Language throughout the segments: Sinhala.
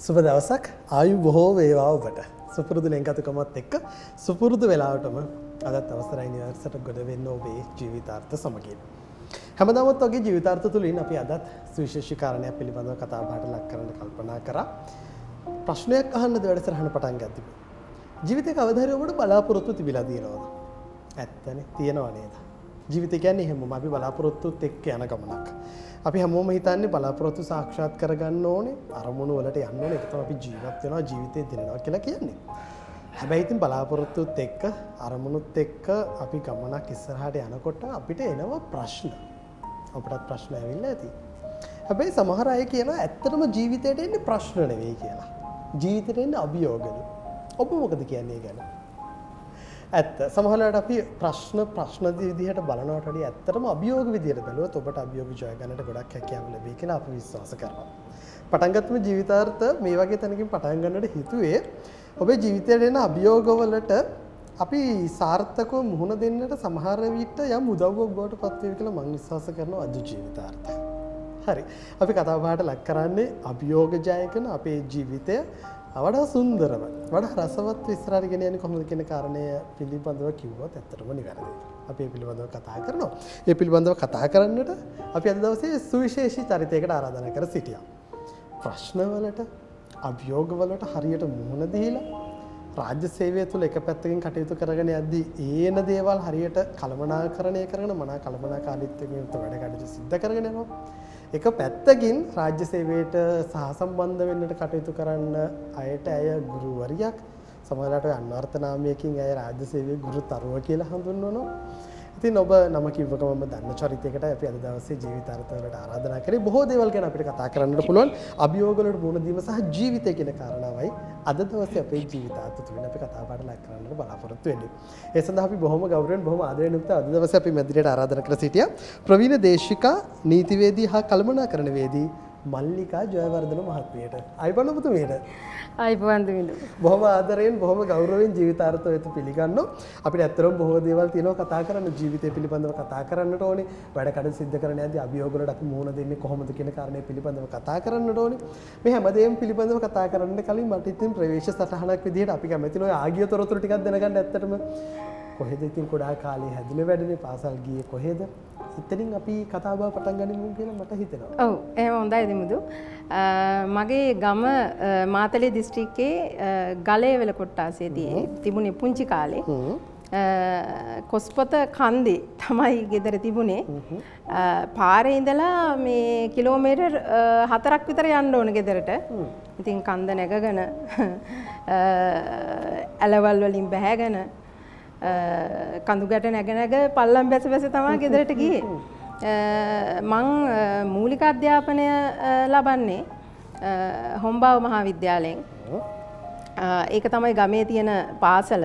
සුබ දවසක් ආයු බොහෝ වේවා ඔබට. සුපුරුදු ලෙන්ගතුකමත් එක්ක සුපුරුදු වෙලාවටම අදත් අවසරයි නිවර්සට ගොඩ වෙන්න ඔබේ ජීවිතාර්ථ සමගින්. හැමදාමත් වගේ ජීවිතාර්ථ තුලින් අපි අදත් සුවිශේෂී කාරණයක් පිළිබඳව කතා බහට ලක් කරන්න කල්පනා කරා. ප්‍රශ්නයක් අහන්නද වැඩසටහන පටන් ගත්තේ. ජීවිතේ කවදා හරි ඔබට බලාපොරොත්තු තිබිලා තියෙනවද? ඇත්තනේ තියෙනව නේද? ජීවිතය කියන්නේ හැමෝම අපි බලාපොරොත්තුත් එක්ක යන ගමනක්. අපි හැමෝම හිතන්නේ බලාපොරොත්තු සාක්ෂාත් කරගන්න ඕනේ, අරමුණු වලට යන්න ඕනේ. ඒක තමයි අපි ජීවත් වෙනවා, ජීවිතේ දිනනවා කියලා කියන්නේ. හැබැයි ඉතින් බලාපොරොත්තුත් එක්ක, අරමුණුත් එක්ක අපි ගමනක් ඉස්සරහට යනකොට අපිට එනවා ප්‍රශ්න. අපටත් ප්‍රශ්න ඇවිල්ලා ඇති. හැබැයි සමහර අය කියනවා ඇත්තටම ජීවිතේට එන්නේ ප්‍රශ්න නෙවෙයි කියලා. ජීවිතේට එන්නේ අභියෝගලු. ඔබ මොකද කියන්නේ ගැන? ඇත්ත සමහරවිට අපි ප්‍රශ්න විදිහට බලනවට වඩා ඇත්තටම අභියෝග විදිහට බැලුවොත් ඔබට අභියෝග ජය ගන්නට ගොඩක් හැකියාව ලැබෙයි කියලා අපි විශ්වාස කරනවා. පටන් ගත්තම ජීවිතාර්ථ මේ වගේ තැනකින් පටන් ගන්නට හිතුවේ ඔබේ ජීවිතයට එන අභියෝග වලට අපි සාර්ථකව මුහුණ දෙන්නට සමහර විට යම් උදව්වක් බවට පත් වෙයි කියලා මම විශ්වාස කරනවා අද ජීවිතාර්ථ. හරි. අපි කතා බහට ලක් කරන්නේ අභියෝග ජය කරන අපේ ජීවිතය වඩා සුන්දරව වඩා රසවත් ඉස්සරහට ගෙන යන්නේ කොහොමද කියන කාරණය පිළිබඳව කිව්වොත් ඇත්තටම නිවැරදියි. අපි මේ පිළිබඳව කතා කරනවා. මේ පිළිබඳව කතා කරන්නට අපි අද දවසේ සුවිශේෂී චරිතයකට ආරාධනා කර සිටියා. ප්‍රශ්න වලට, අභියෝග වලට හරියට මුහුණ දීලා රාජ්‍ය සේවය තුළ එක පැත්තකින් කටයුතු කරගෙන යද්දී ඒන දේවල් හරියට කළමනාකරණය කරගෙන මනා කළමනාකාරීත්වයෙන් යුක්ත වැඩ කටයුතු සිද්ධ කරගෙන යනවා. එක පැත්තකින් රාජ්‍ය සේවයට සහසම්බන්ධ වෙන්නට කටයුතු කරන්න අයට ඇය ගුරුවරියක්, සමහරවිට අන්වර්ථ නාමයකින් ඇය රාජ්‍ය සේවයේ ගුරුතරුව කියලා හඳුන්වනවා. ඉතින් ඔබ නම කිව්වකම දන්න චරිතයකට අපි අද දවසේ ජීවිතාර්ථ වලට ආරාධනා කරේ. බොහෝ දේවල් ගැන අපිට කතා කරන්නට පුළුවන්. අභියෝග වලට මුහුණ දීම සහ ජීවිතය කියන කාරණාවයි අද දවසේ අපේ ජීවිතාර්ථ තුලින් අපි කතා බහට ලක් කරන්නට බලාපොරොත්තු වෙන්නේ. ඒ සඳහා අපි බොහොම ගෞරවයෙන් බොහොම ආදරයෙන් යුක්තව අද දවසේ අපි මැදිරියට ආරාධනා කර සිටියා ප්‍රවීණ දේශිකා, නීතිවේදී හා කළමනාකරණවේදී මල්ලිකා ජයවර්ධන මහත්මියට. අයිබෝන් ඔබතුමියට. අයිබෝන් දුමිඳු. බොහොම ආදරයෙන් බොහොම ගෞරවයෙන් ජීවිතාර්ථ වෙත පිළිගන්නවා. අපිට ඇත්තටම බොහෝ දේවල් තියෙනවා කතා කරන්න, ජීවිතය පිළිබඳව කතා කරන්නට ඕනේ. වැඩ කටයුතු සිද්ධ කරන යද්දී අභියෝග වලට අපි මුහුණ දෙන්නේ කොහොමද කියන කාරණේ පිළිබඳව කතා කරන්නට ඕනේ. මේ හැමදේම පිළිබඳව කතා කරන්න කලින් මට ඉතින් ප්‍රවේශ සටහනක් විදිහට අපි කැමති නෝ ආගිය තොරතුරු ටිකක් දැනගන්න. ඇත්තටම කොහෙද ඉතින් කුඩා කාලේ හැදුනේ වැඩනේ, පාසල් ගියේ කොහෙද? ඉතින් අපි කතා බහ පටන් ගනිමු කියලා මට හිතෙනවා. ඔව් එහෙම හොඳයි දිමුදු. මගේ ගම මාතලේ දිස්ත්‍රික්කයේ ගලේවල කොට්ටාසේදී තිබුණේ පුංචි කාලේ. කොස්පත කන්දේ තමයි ගෙදර තිබුණේ. පාරේ ඉඳලා මේ කිලෝමීටර් 4ක් විතර යන්න ඕන ගෙදරට. ඉතින් කන්ද නැගගෙන ඇලවල් වලින් බැහැගෙන කඳු ගැට නැග පල්ලම් බැස බැස තමයි ගෙදරට ගියේ. මං මූලික අධ්‍යාපනය ලබන්නේ හොම්බාව මහාවිද්‍යාලයෙන්. ඒක තමයි ගමේ තියෙන පාසල.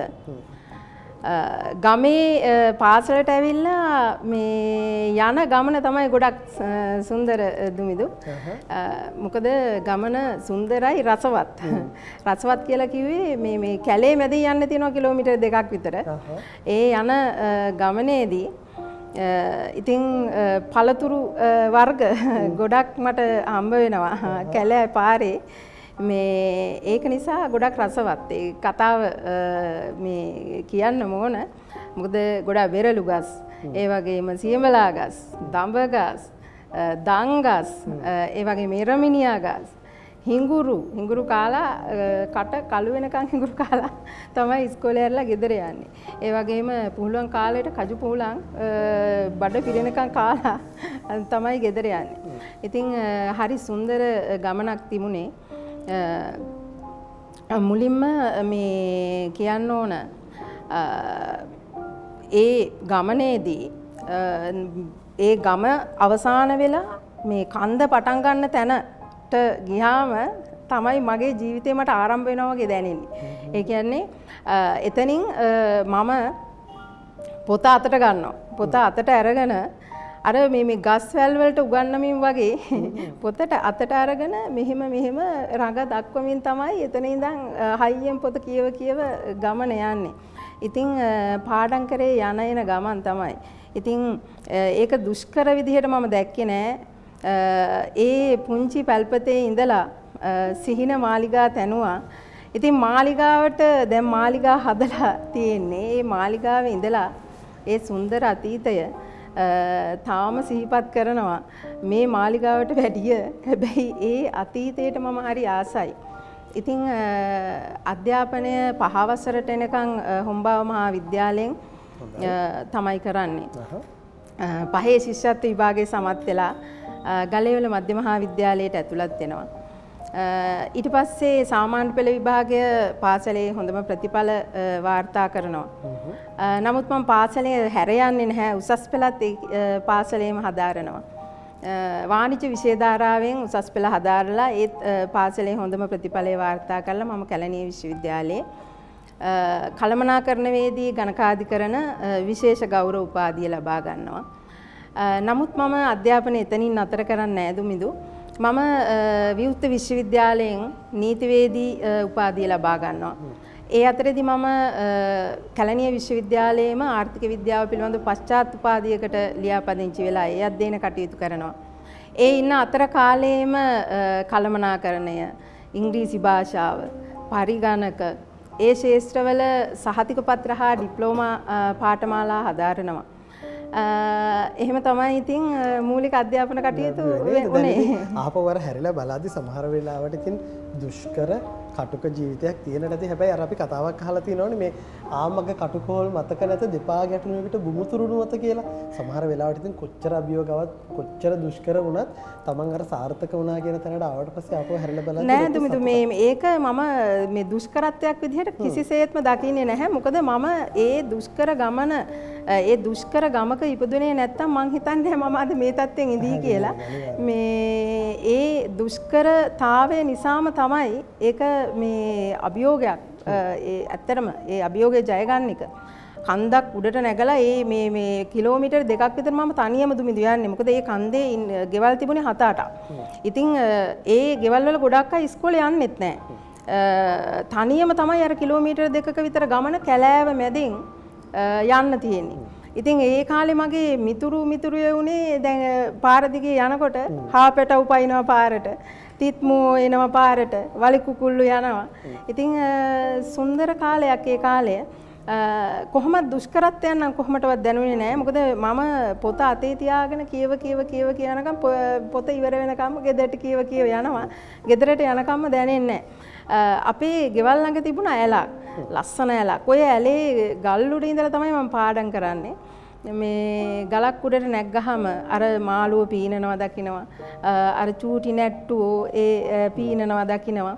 ගමේ පාසලට ඇවිල්ලා මේ යන ගමන තමයි ගොඩක් සුන්දර දුමිදු. මොකද ගමන සුන්දරයි, රසවත්. රසවත් කියලා කිව්වේ මේ කැලේ මැද යන්න තියෙනවා කිලෝමීටර් 2ක් විතර. ඒ යන ගමනේදී ඉතින් පළතුරු වර්ග ගොඩක් මට හම්බ වෙනවා කැලේ පාරේ. මේ ඒක නිසා ගොඩක් රසවත්. ඒ කතාව මේ කියන්න ඕන. මොකද ගොඩක් වෙරළු ගස්, ඒ වගේම සියඹලා ගස්, දඹ ගස්, දන් ගස්, ඒ වගේම එරමිනියා ගස්, හිඟුරු කාලා කට කළු වෙනකන් හිඟුරු කාලා තමයි ඉස්කෝලේ යරලා ගෙදර යන්නේ. ඒ වගේම පුහුලුවන් කාලේට කජු පුහුලන් බඩ පිරෙනකන් කාලා තමයි ගෙදර යන්නේ. ඉතින් හරි සුන්දර ගමනක් තිබුණේ. මුලින්ම මේ කියන්න ඕන ඒ ගමනේදී ඒ ගම අවසාන වෙලා මේ කන්ද පටන් ගන්න තැනට ගියාම තමයි මගේ ජීවිතේ මට ආරම්භ වෙනවා වගේ දැනෙන්නේ. ඒ කියන්නේ එතනින් මම පොත අතට ගන්නවා. පොත අතට අරගෙන අර මේ ගස් වැල් වලට උගන්වමින් වගේ පොතට අතට අරගෙන මෙහෙම රඟ දක්වමින් තමයි එතන ඉඳන් හයියෙන් පොත කියව ගමන යන්නේ. ඉතින් පාඩම් කරේ යන එන ගමන් තමයි. ඉතින් ඒක දුෂ්කර විදිහට මම දැක්කේ නෑ. ඒ පුංචි පැල්පතේ ඉඳලා සිහින මාලිගා තැනුවා. ඉතින් මාලිගාවට දැන් මාලිගා හදලා තියෙන්නේ. ඒ මාලිගාවේ ඉඳලා ඒ සුන්දර අතීතය තාම සිහිපත් කරනවා. මේ මාලිගාවට වැඩිය හැබැයි ඒ අතීතයට මම හරි ආසයි. ඉතින් අධ්‍යාපනය 5 වසරට එනකන් හොම්බාව මහා විද්‍යාලයෙන් තමයි කරන්නේ. 5 ශිෂ්‍යත්ව විභාගයේ සමත් වෙලා ගලේවල මධ්‍ය මහා විද්‍යාලයට ඇතුළත් වෙනවා. ඊට පස්සේ සාමාන්‍ය පෙළ විභාගය පාසලේ හොඳම ප්‍රතිඵල වාර්තා කරනවා. නමුත් මම පාසලේ හැර යන්නේ නැහැ. උසස් පෙළත් පාසලේම හදාරනවා. වාණිජ්‍ය විෂය ධාරාවෙන් උසස් පෙළ හදාරලා ඒත් පාසලේ හොඳම ප්‍රතිඵලය වාර්තා කරලා මම කැලණිය විශ්වවිද්‍යාලයේ කළමනාකරණවේදී ගණකාධිකරණ විශේෂ ගෞරව උපාධිය ලබා ගන්නවා. නමුත් මම අධ්‍යාපනය එතනින් නතර කරන්නේ නැහැ දුමිදු. මම විවුර්ත විශ්වවිද්‍යාලයෙන් නීතිවේදී උපාධිය ලබා ගන්නවා. ඒ අතරේදී මම කැලණිය විශ්වවිද්‍යාලයේම ආර්ථික විද්‍යාව පිළිබඳ පශ්චාත් උපාධියකට ලියාපදිංචි වෙලා ඒ අධ්‍යයන කටයුතු කරනවා. ඒ ඉන්න අතර කාලයේම කළමනාකරණය, ඉංග්‍රීසි භාෂාව, පරිගණක ඒ ශාස්ත්‍රවල සහතික පත්‍ර හා ඩිප්ලෝමා පාඨමාලා හදාරනවා. එහෙම තමයි ඉතින් මූලික අධ්‍යාපන කටයුතු උනේ. ආපවර හැරිලා බලද්දි සමහර වෙලාවට ඉතින් දුෂ්කර කටුක ජීවිතයක් තියෙන නැති. හැබැයි අර අපි කතාවක් අහලා තියෙනවනේ මේ ආමග කටුකෝල් මතක නැත දෙපා ගැටුණුවකට බුමුතුරුණු මත කියලා. සමහර වෙලාවට ඉතින් කොච්චර අභියෝගවත් කොච්චර දුෂ්කර වුණත් Taman අර සාර්ථක වුණා කියන තැනට ආවට පස්සේ ආපහු හැරිලා බලද්දි නෑ දුමිදු මේක මම මේ දුෂ්කරත්වයක් විදිහට කිසිසේත්ම දකින්නේ නැහැ. මොකද මම ඒ දුෂ්කර ගමන ඒ දුෂ්කර ගමක ඉපදුනේ නැත්තම් මං හිතන්නේ මම අද මේ තත්ත්වෙන් ඉඳී කියලා. මේ ඒ දුෂ්කරතාවය නිසාම තමයි ඒක මේ අභියෝගයක් ඇත්තටම ඒ අභියෝගය ජය ගන්න එක. කන්දක් උඩට නැගලා මේ කිලෝමීටර් 2ක් විතර මම තනියම දුමිදු යන්නේ. මොකද ඒ කන්දේ ගෙවල් තිබුණේ 7-8ක්. ඉතින් ඒ ගෙවල් වල ගොඩක් අය ඉස්කෝලේ යන්නෙත් නැහැ. තනියම තමයි අර කිලෝමීටර් 2ක විතර ගමන කැලෑව මැදින් යන්න තියෙන්නේ. ඉතින් ඒ කාලේ මගේ මිතුරුය උනේ දැන් පාර දිගේ යනකොට හාපෙට උපයින්නවා පාරට. තිත්මෝ එනවා පාරට. වලි කුකුල්ලු යනවා. ඉතින් සුන්දර කාලයක් ඒ කාලය. කොහොමද දුෂ්කරත්වයන් නම් කොහොමදවත් දැනුනේ නැහැ. මොකද මම පොත අතේ තියාගෙන කියනකම් පොත ඉවර වෙනකම් ගෙදරට කියව යනවා. ගෙදරට යනකම්ම දැනෙන්නේ නැහැ. අපේ ගෙවල් ළඟ තිබුණ ඇලක්. ලස්සන ඇලක්. ඔය ඇලේ ගල් උඩ ඉඳලා තමයි මම පාඩම් කරන්නේ. මේ ගලක් උඩට නැග්ගහම අර මාළුව පීනනවා දකින්නවා. අර චූටි නැට්ටුවෝ ඒ පීනනවා දකින්නවා.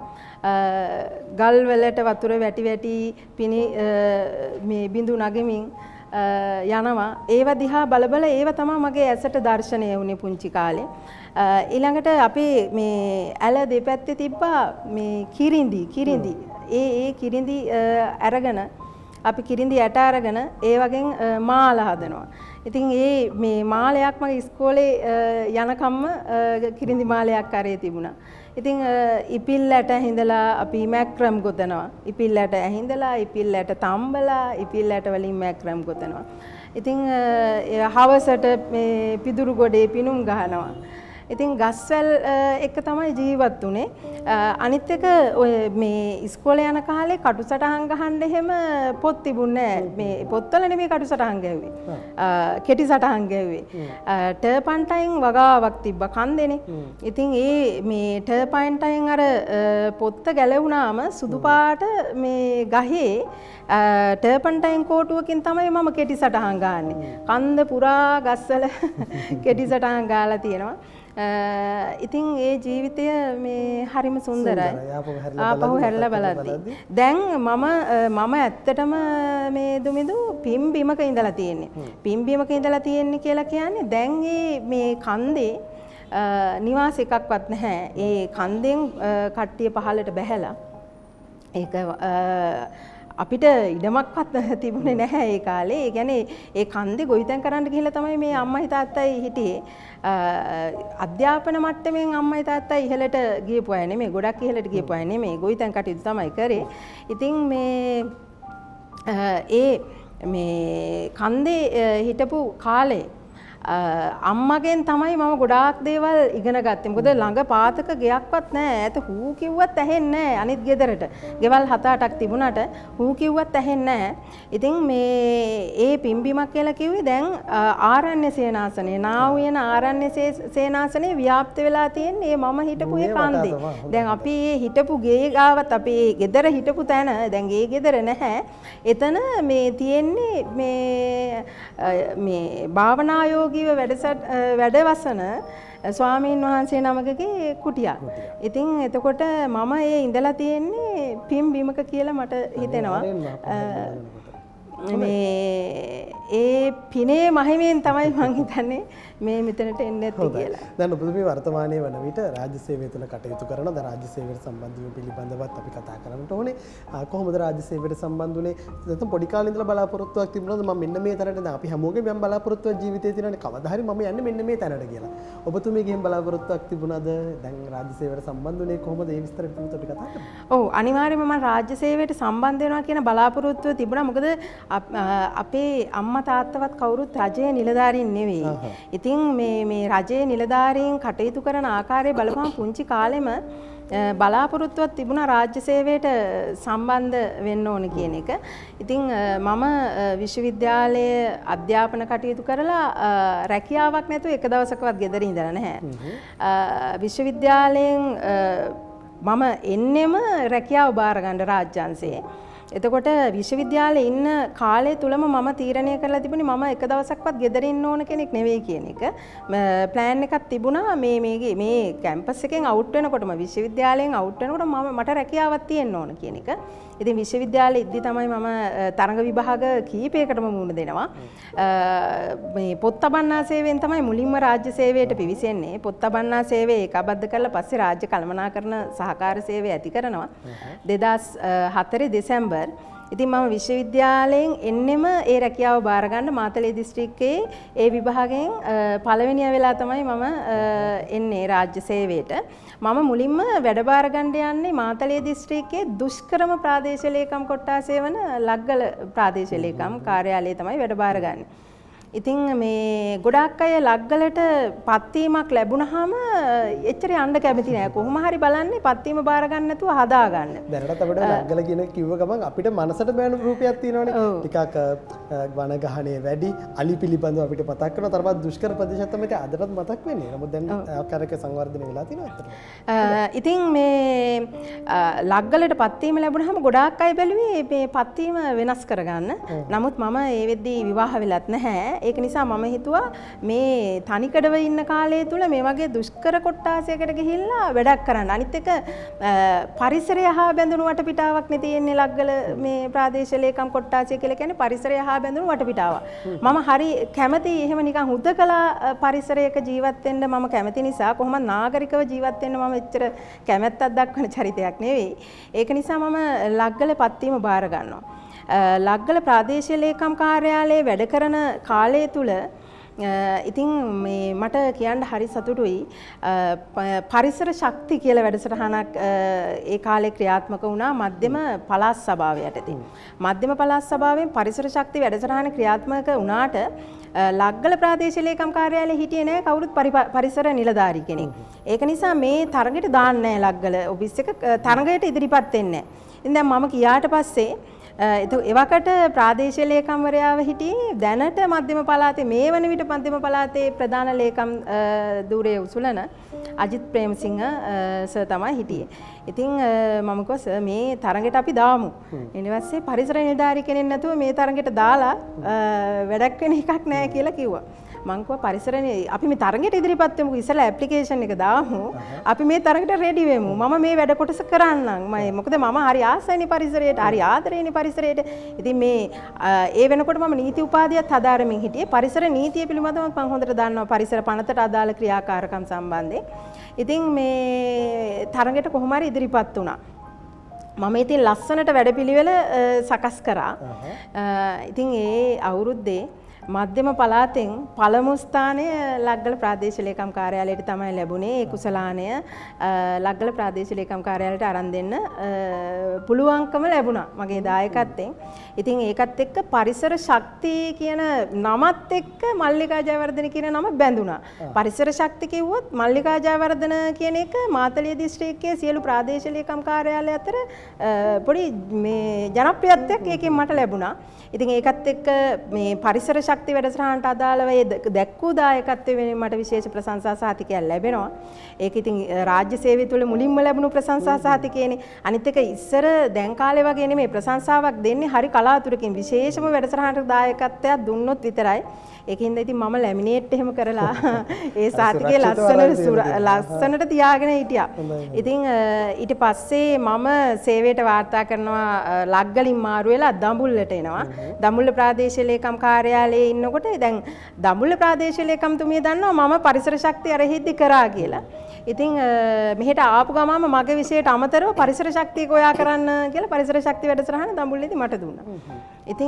ගල් වලට වතුර වැටි පිනි මේ බිඳු නගෙමින් යනවා. ඒව දිහා බල ඒව තමයි මගේ ඇසට දර්ශනය වුණේ පුංචි කාලේ. ඊළඟට අපේ මේ ඇල දෙපැත්තේ තිබ්බා මේ කිරිඳි. ඒ කිරිඳි අරගෙන අපි කිරිඳි යට අරගෙන ඒ වගේ මාල හදනවා. ඉතින් මේ මාලයක් මගේ ඉස්කෝලේ යනකම්ම කිරිඳි මාලයක් කරේ තිබුණා. ඉතින් ඉපිල්ලට ඇහිඳලා අපි මැක්‍රම් ගොතනවා. ඉපිල්ලට ඇහිඳලා ඉපිල්ලට තම්බලා ඉපිල්ලට වලින් මැක්‍රම් ගොතනවා. ඉතින් හවසට මේ පිදුරු ගොඩේ පිනුම් ගහනවා. ඉතින් ගස්වැල් එක තමයි ජීවත් උනේ. අනිත් එක ඔය මේ ඉස්කෝලේ යන කාලේ කටුසටහන් ගහන්න එහෙම පොත් තිබුණේ නැහැ. මේ පොත්වල නෙමෙයි කටුසටහන් ගැහුවේ. කෙටි සටහන් ගැහුවේ. ටර්පන්ටයින් වගාවක් තිබ්බා කන්දේනේ. ඉතින් මේ ටර්පන්ටයින් අර පොත්ත ගැලවුණාම සුදු පාට මේ ගහේ ටර්පන්ටයින් කෝටුවකින් තමයි මම කෙටි සටහන් ගහන්නේ. කන්ද පුරා ගස්වල කෙටි සටහන් ගාලා තියෙනවා. ඉතින් ඒ ජීවිතය මේ හරිම සුන්දරයි. ආපහු හැරිලා බලද්දි. දැන් මම ඇත්තටම මේ දුමිදු පිම්බිමක ඉඳලා තියෙන්නේ. පිම්බිමක ඉඳලා තියෙන්නේ කියලා කියන්නේ දැන් මේ කන්දේ නිවාස එකක්වත් නැහැ. ඒ කන්දෙන් කට්ටිය පහලට බැහැලා ඒක අපිට ඉඩමක්වත් තිබුණේ නැහැ ඒ කාලේ. ඒ කියන්නේ ඒ කන්දේ ගොවිතැන් කරන්න ගිහිල්ලා තමයි මේ අම්මයි තාත්තයි හිටියේ. අධ්‍යාපන මට්ටමින් අම්මයි තාත්තයි ඉහළට ගියපු අය නෙමෙයි. ගොඩක් ඉහළට ගියපු අය නෙමෙයි. ගොවිතැන් කටයුතු තමයි කරේ. ඉතින් මේ කන්දේ හිටපු කාලේ අම්මගෙන් තමයි මම ගොඩාක් දේවල් ඉගෙන ගත්තේ. මොකද ළඟ පාතක ගෙයක්වත් නැහැ. ඈත හූ කිව්වත් ඇහෙන්නේ නැහැ අනිත් ගෙදරට. ගෙවල් 7-8ක් තිබුණාට හූ කිව්වත් ඇහෙන්නේ නැහැ. ඉතින් මේ ඒ පිම්බීමක් කියලා කිව්වේ දැන් ආරණ්‍ය සේනාසනේ නාවුයන ආරණ්‍ය සේනාසනේ ව්‍යාප්ත වෙලා තියෙන්නේ මම හිටපු ඒ කන්දේ. දැන් අපි මේ හිටපු ගේ ගාවත් අපි ගෙදර හිටපු තැන දැන් ගේ ගෙදර නැහැ. එතන මේ තියෙන්නේ මේ භාවනායෝගීව වැඩවසන ස්වාමීන් වහන්සේ නමකගේ කුටියක්. ඉතින් එතකොට මම ඒ ඉඳලා තියෙන්නේ පිම්බිමක කියලා මට හිතෙනවා. මේ ඒ පිනේ මහිමෙන් තමයි මං හිතන්නේ මේ මෙතනට එන්න ඇති කියලා. දැන් ඔබතුමී වර්තමානයේ වන විට රාජ්‍ය සේවය තුළ කටයුතු කරන ද රාජ්‍ය සේවයට සම්බන්ධ වීම පිළිබඳවත් අපි කතා කරන්නට ඕනේ. කොහොමද රාජ්‍ය සේවයට සම්බන්ධ වුනේ? නැත්නම් පොඩි කාලේ ඉඳලා බලාපොරොත්තුවක් තිබුණාද මම මෙන්න මේ තැනට දැන් අපි හැමෝගෙම යම් බලාපොරොත්තුවක් ජීවිතේ තියෙනනේ කවදා හරි මම යන්නේ මෙන්න මේ තැනට කියලා. ඔබතුමීගෙන් බලාපොරොත්තුවක් තිබුණාද? දැන් රාජ්‍ය සේවයට සම්බන්ධ වුනේ කොහොමද? ඒ විස්තර ටික අපි කතා කරමු. ඔව් අනිවාර්යයෙන්ම මම රාජ්‍ය සේවයට සම්බන්ධ වෙනවා කියන බලාපොරොත්තුව තිබුණා. මොකද අපේ අම්මා තාත්තවත් කවුරුත් රජයේ නිලධාරීන් නෙවෙයි. ඉතින් මේ රජයේ නිලධාරීන් කටයුතු කරන ආකාරය බලපුවම පුංචි කාලෙම බලාපොරොත්තුවක් තිබුණා රාජ්‍ය සේවයට සම්බන්ධ වෙන්න ඕන කියන එක. ඉතින් මම විශ්වවිද්‍යාලයේ අධ්‍යාපන කටයුතු කරලා රැකියාවක් නැතුව එක දවසකවත් ගෙදර ඉඳලා නැහැ. විශ්වවිද්‍යාලයෙන් මම එන්නෙම රැකියාව බාර ගන්න රාජ්‍යංශයේ. එතකොට විශ්වවිද්‍යාලේ ඉන්න කාලය තුලම මම තීරණය කරලා තිබුණේ මම එක දවසක්වත් ගෙදර ඉන්න ඕන කෙනෙක් නෙවෙයි කියන එක. ප්ලෑන් එකක් තිබුණා මේ කැම්පස් එකෙන් අවුට් වෙනකොටම විශ්වවිද්‍යාලයෙන් අවුට් වෙනකොට මට රැකියාවක් තියෙන්න ඕන කියන එක. ඉතින් විශ්වවිද්‍යාලේ ඉද්දි තමයි මම තරඟ විභාග කීපයකටම මුහුණ දෙනවා. මේ පොත් තබන්නා සේවයෙන් තමයි මුලින්ම රාජ්‍ය සේවයට පිවිසෙන්නේ. පොත් තබන්නා සේවය ඒකාබද්ධ කරලා පස්සේ රාජ්‍ය කළමනාකරණ සහකාර සේවය ඇති කරනවා. 2004 දෙසැම්බර් ඉතින් මම විශ්වවිද්‍යාලයෙන් එන්නෙම ඒ රැකියාව බාර ගන්න මාතලේ දිස්ත්‍රික්කයේ ඒ විභාගයෙන් පළවෙනිය වෙලා තමයි මම එන්නේ රාජ්‍ය සේවයට. මම මුලින්ම වැඩ බාර ගන්න යන්නේ මාතලේ දිස්ත්‍රික්කයේ දුෂ්කරම ප්‍රාදේශීය ලේකම් කොට්ටාසය වන ලග්ගල ප්‍රාදේශීය ලේකම් කාර්යාලයේ තමයි වැඩ බාර ගන්නේ. ඉතින් මේ ගොඩාක් අය ලග්ගලට පත්වීමක් ලැබුණාම එච්චර යන්න කැමති නෑ. කොහොම හරි බලන්නේ පත්වීම බාර ගන්න නැතුව හදා ගන්න. දැනට අපිට ලග්ගල කියන කිව්ව ගමන් අපිට මනසට බෑන රූපයක් තියෙනවනේ. ටිකක් වනගහනේ වැඩි අලි පිළිබඳව අපිට මතක් කරනවා. තරමත් දුෂ්කර ප්‍රදේශයක් තමයි අදටත් මතක් වෙන්නේ. නමුත් දැන් ආකාරයක සංවර්ධනය වෙලා තියෙනවා. ඉතින් මේ ලග්ගලට පත්වීම ලැබුණාම ගොඩාක් අය බැලුවේ මේ පත්වීම වෙනස් කරගන්න. නමුත් මම ඒ වෙද්දී විවාහ වෙලත් නැහැ. ඒක නිසා මම හිතුවා මේ තනිකඩව ඉන්න කාලය තුල මේ වගේ දුෂ්කර කොට්ටාසයකට ගිහිල්ලා වැඩක් කරන්න. අනිත් එක පරිසරය හා බැඳුණු වටපිටාවක් නේ තියෙන්නේ ලග්ගල මේ ප්‍රාදේශීය ලේකම් කොට්ටාසය කියලා කියන්නේ පරිසරය හා බැඳුණු වටපිටාවක්. මම හරි කැමති එහෙම නිකන් හුදකලා පරිසරයක ජීවත් වෙන්න මම කැමති නිසා කොහොමද නාගරිකව ජීවත් වෙන්න මම එච්චර කැමැත්තක් දක්වන චරිතයක් නෙවෙයි. ඒක නිසා මම ලග්ගල පත්වීම බාර ගන්නවා. ලග්ගල ප්‍රාදේශීය ලේකම් කාර්යාලයේ වැඩ කරන කාලය තුල ඉතින් මේ මට කියන්න හරි සතුටුයි පරිසර ශක්ති කියලා වැඩසටහනක් ඒ කාලේ ක්‍රියාත්මක වුණා මධ්‍යම පළාත් සභාව යටතේ. මධ්‍යම පළාත් සභාවෙන් පරිසර ශක්ති වැඩසටහන ක්‍රියාත්මක වුණාට ලග්ගල ප්‍රාදේශීය ලේකම් කාර්යාලයේ හිටියේ නැහැ කවුරුත් පරිසර නිලධාරී කෙනෙක්. ඒක නිසා මේ තරඟයට දාන්නේ නැහැ ලග්ගල ඔෆිස් එක තරඟයට ඉදිරිපත් වෙන්නේ නැහැ. ඉතින් දැන් මම කියාට පස්සේ එවකට ප්‍රාදේශීය ලේකම්වරයාව හිටියේ දැනට මධ්‍යම පළාතේ මේ වන විට මධ්‍යම පළාතේ ප්‍රධාන ලේකම් ධූරයේ උසුලන අජිත් ප්‍රේමසිංහ සර් තමයි හිටියේ. ඉතින් මම කිව්වා සර් මේ තරඟයට අපි දාමු. ඊට පස්සේ පරිසර නිලධාරී කෙනෙක් නැතුව මේ තරඟයට දාලා වැඩක් වෙන එකක් නැහැ කියලා කිව්වා. මං කිව්වා පරිසරනේ අපි මේ තරඟයට ඉදිරිපත් වෙමු ඉස්සෙල්ලා ඇප්ලිකේෂන් එක දාමු. අපි මේ තරඟයට රෙඩි වෙමු. මම මේ වැඩ කොටස කරන්නම්. මොකද මම හරි ආසයිනේ පරිසරයට, හරි ආදරේනේ පරිසරයට. ඉතින් මේ ඒ වෙනකොට මම නීති උපාධියත් හදාරමින් හිටියේ. පරිසර නීතිය පිළිබඳව මම හොඳට දන්නවා පරිසර පනතට අදාළ ක්‍රියාකාරකම් සම්බන්ධයෙන්. ඉතින් මේ තරඟයට කොහොම හරි ඉදිරිපත් වුණා. මම ඉතින් ලස්සනට වැඩපිළිවෙල සකස් කරා. ඉතින් ඒ අවුරුද්දේ මධ්‍යම පළාතෙන් පළමු ස්ථානය ලග්ගල ප්‍රාදේශීය ලේකම් කාර්යාලයට තමයි ලැබුණේ. ඒ කුසලානය ලග්ගල ප්‍රාදේශීය ලේකම් කාර්යාලයට අරන් දෙන්න පුළුවන්කම ලැබුණා මගේ දායකත්වයෙන්. ඉතින් ඒකත් එක්ක පරිසර ශක්තිය කියන නමත් එක්ක මල්ලිකා ජයවර්ධන කියන නම බැඳුණා. පරිසර ශක්තිය කිව්වොත් මල්ලිකා ජයවර්ධන කියන එක මාතලිය දිස්ත්‍රික්කයේ සියලු ප්‍රාදේශීය ලේකම් කාර්යාලය අතර පොඩි මේ ජනප්‍රියත්වයක් ඒකෙන් මට ලැබුණා. ඉතින් ඒකත් එක්ක මේ පරිසර ශක්තිය වැඩසටහනට අදාළව දැක්වූ දායකත්වයෙන් මට විශේෂ ප්‍රශංසා සහතිකයක් ලැබෙනවා. ඒක ඉතින් රාජ්‍ය සේවය තුළ මුලින්ම ලැබුණු ප්‍රශංසා සහතිකයනේ. අනිත් එක ඉස්සර දැන් කාලේ වගේ නෙමෙයි ප්‍රශංසාවක් දෙන්නේ හරි කලාතුරකින් විශේෂම වැඩසටහනට දායකත්වයක් දුන්නොත් විතරයි. ඒකින්ද ඉතින් මම ලැමිනේට් එහෙම කරලා ඒ සාතිකේ ලස්සනට තියාගෙන හිටියා. ඉතින් ඊට පස්සේ මම සේවයට වාර්තා කරනවා ලග්ගලින් මාරු වෙලා දඹුල්ලට එනවා. දඹුල්ල ප්‍රාදේශීය ලේකම් කාර්යාලයේ ඉන්නකොට දැන් දඹුල්ල ප්‍රාදේශීය ලේකම්තුමිය දන්නවා මම පරිසර ශක්තිය අරහෙද්දි කරා කියලා. ඉතින් මෙහෙට ආපු ගමම මගේ විෂයට අමතරව පරිසර ශක්තිය ගොයා කරන්න කියලා පරිසර ශක්තිය වැඩසටහන දඹුල්ලේදී මට දුන්නා. ඉතින්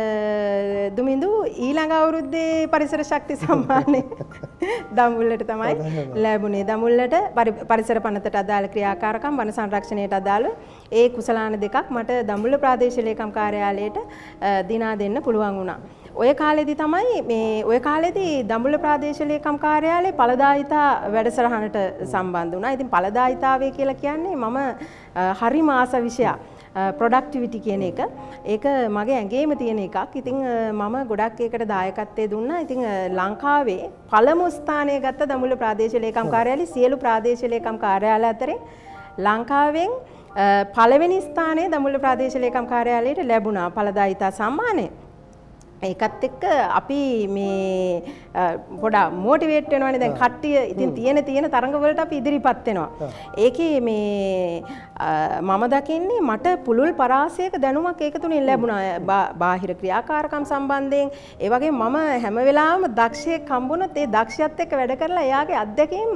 දුමින්දු ඊළඟ අවුරුද්දේ පරිසර ශක්ති සම්මානය දඹුල්ලට තමයි ලැබුණේ. දඹුල්ලට පරිසර පනතට අදාළ ක්‍රියාකාරකම් වන සංරක්ෂණයට අදාළ ඒ කුසලාන දෙකක් මට දඹුල්ල ප්‍රාදේශීය ලේකම් කාර්යාලයට දිනා දෙන්න පුළුවන් වුණා. ඔය කාලෙදි තමයි ඔය කාලෙදි දඹුල්ල ප්‍රාදේශීය ලේකම් කාර්යාලයේ ඵලදායිතා වැඩසටහනට සම්බන්ධ වුණා. ඉතින් ඵලදායිතාවය කියලා කියන්නේ මම හරි මාස විෂයක් ප්‍රොඩක්ටිවිටි කියන එක. ඒක මගේ ඇඟේම තියෙන එකක්. ඉතින් මම ගොඩක් ඒකට දායකත්වයේ දුන්නා. ඉතින් ලංකාවේ පළමු ස්ථානය ගත්ත දඹුල්ල ප්‍රාදේශීය ලේකම් කාර්යාලයේ සියලු ප්‍රාදේශීය ලේකම් කාර්යාල අතරින් ලංකාවෙන් පළවෙනි ස්ථානය දඹුල්ල ප්‍රාදේශීය ලේකම් කාර්යාලයට ලැබුණා ඵලදායිතා සම්මානය. ඒකත් එක්ක අපි මේ පොඩක් මොටිවේට් වෙනවනේ දැන් කට්ටිය ඉතින් තියෙන තරඟ වලට අපි ඉදිරිපත් වෙනවා. ඒකේ මේ මම දකින්නේ මට පුළුල් පරාසයක දැනුමක් ඒක තුලින් ලැබුණා. බාහිර ක්‍රියාකාරකම් සම්බන්ධයෙන් ඒ වගේ මම හැම වෙලාවෙම දක්ෂයෙක් හම්බුනොත් ඒ දක්ෂයත් එක්ක වැඩ කරලා එයාගේ අත්දැකීම්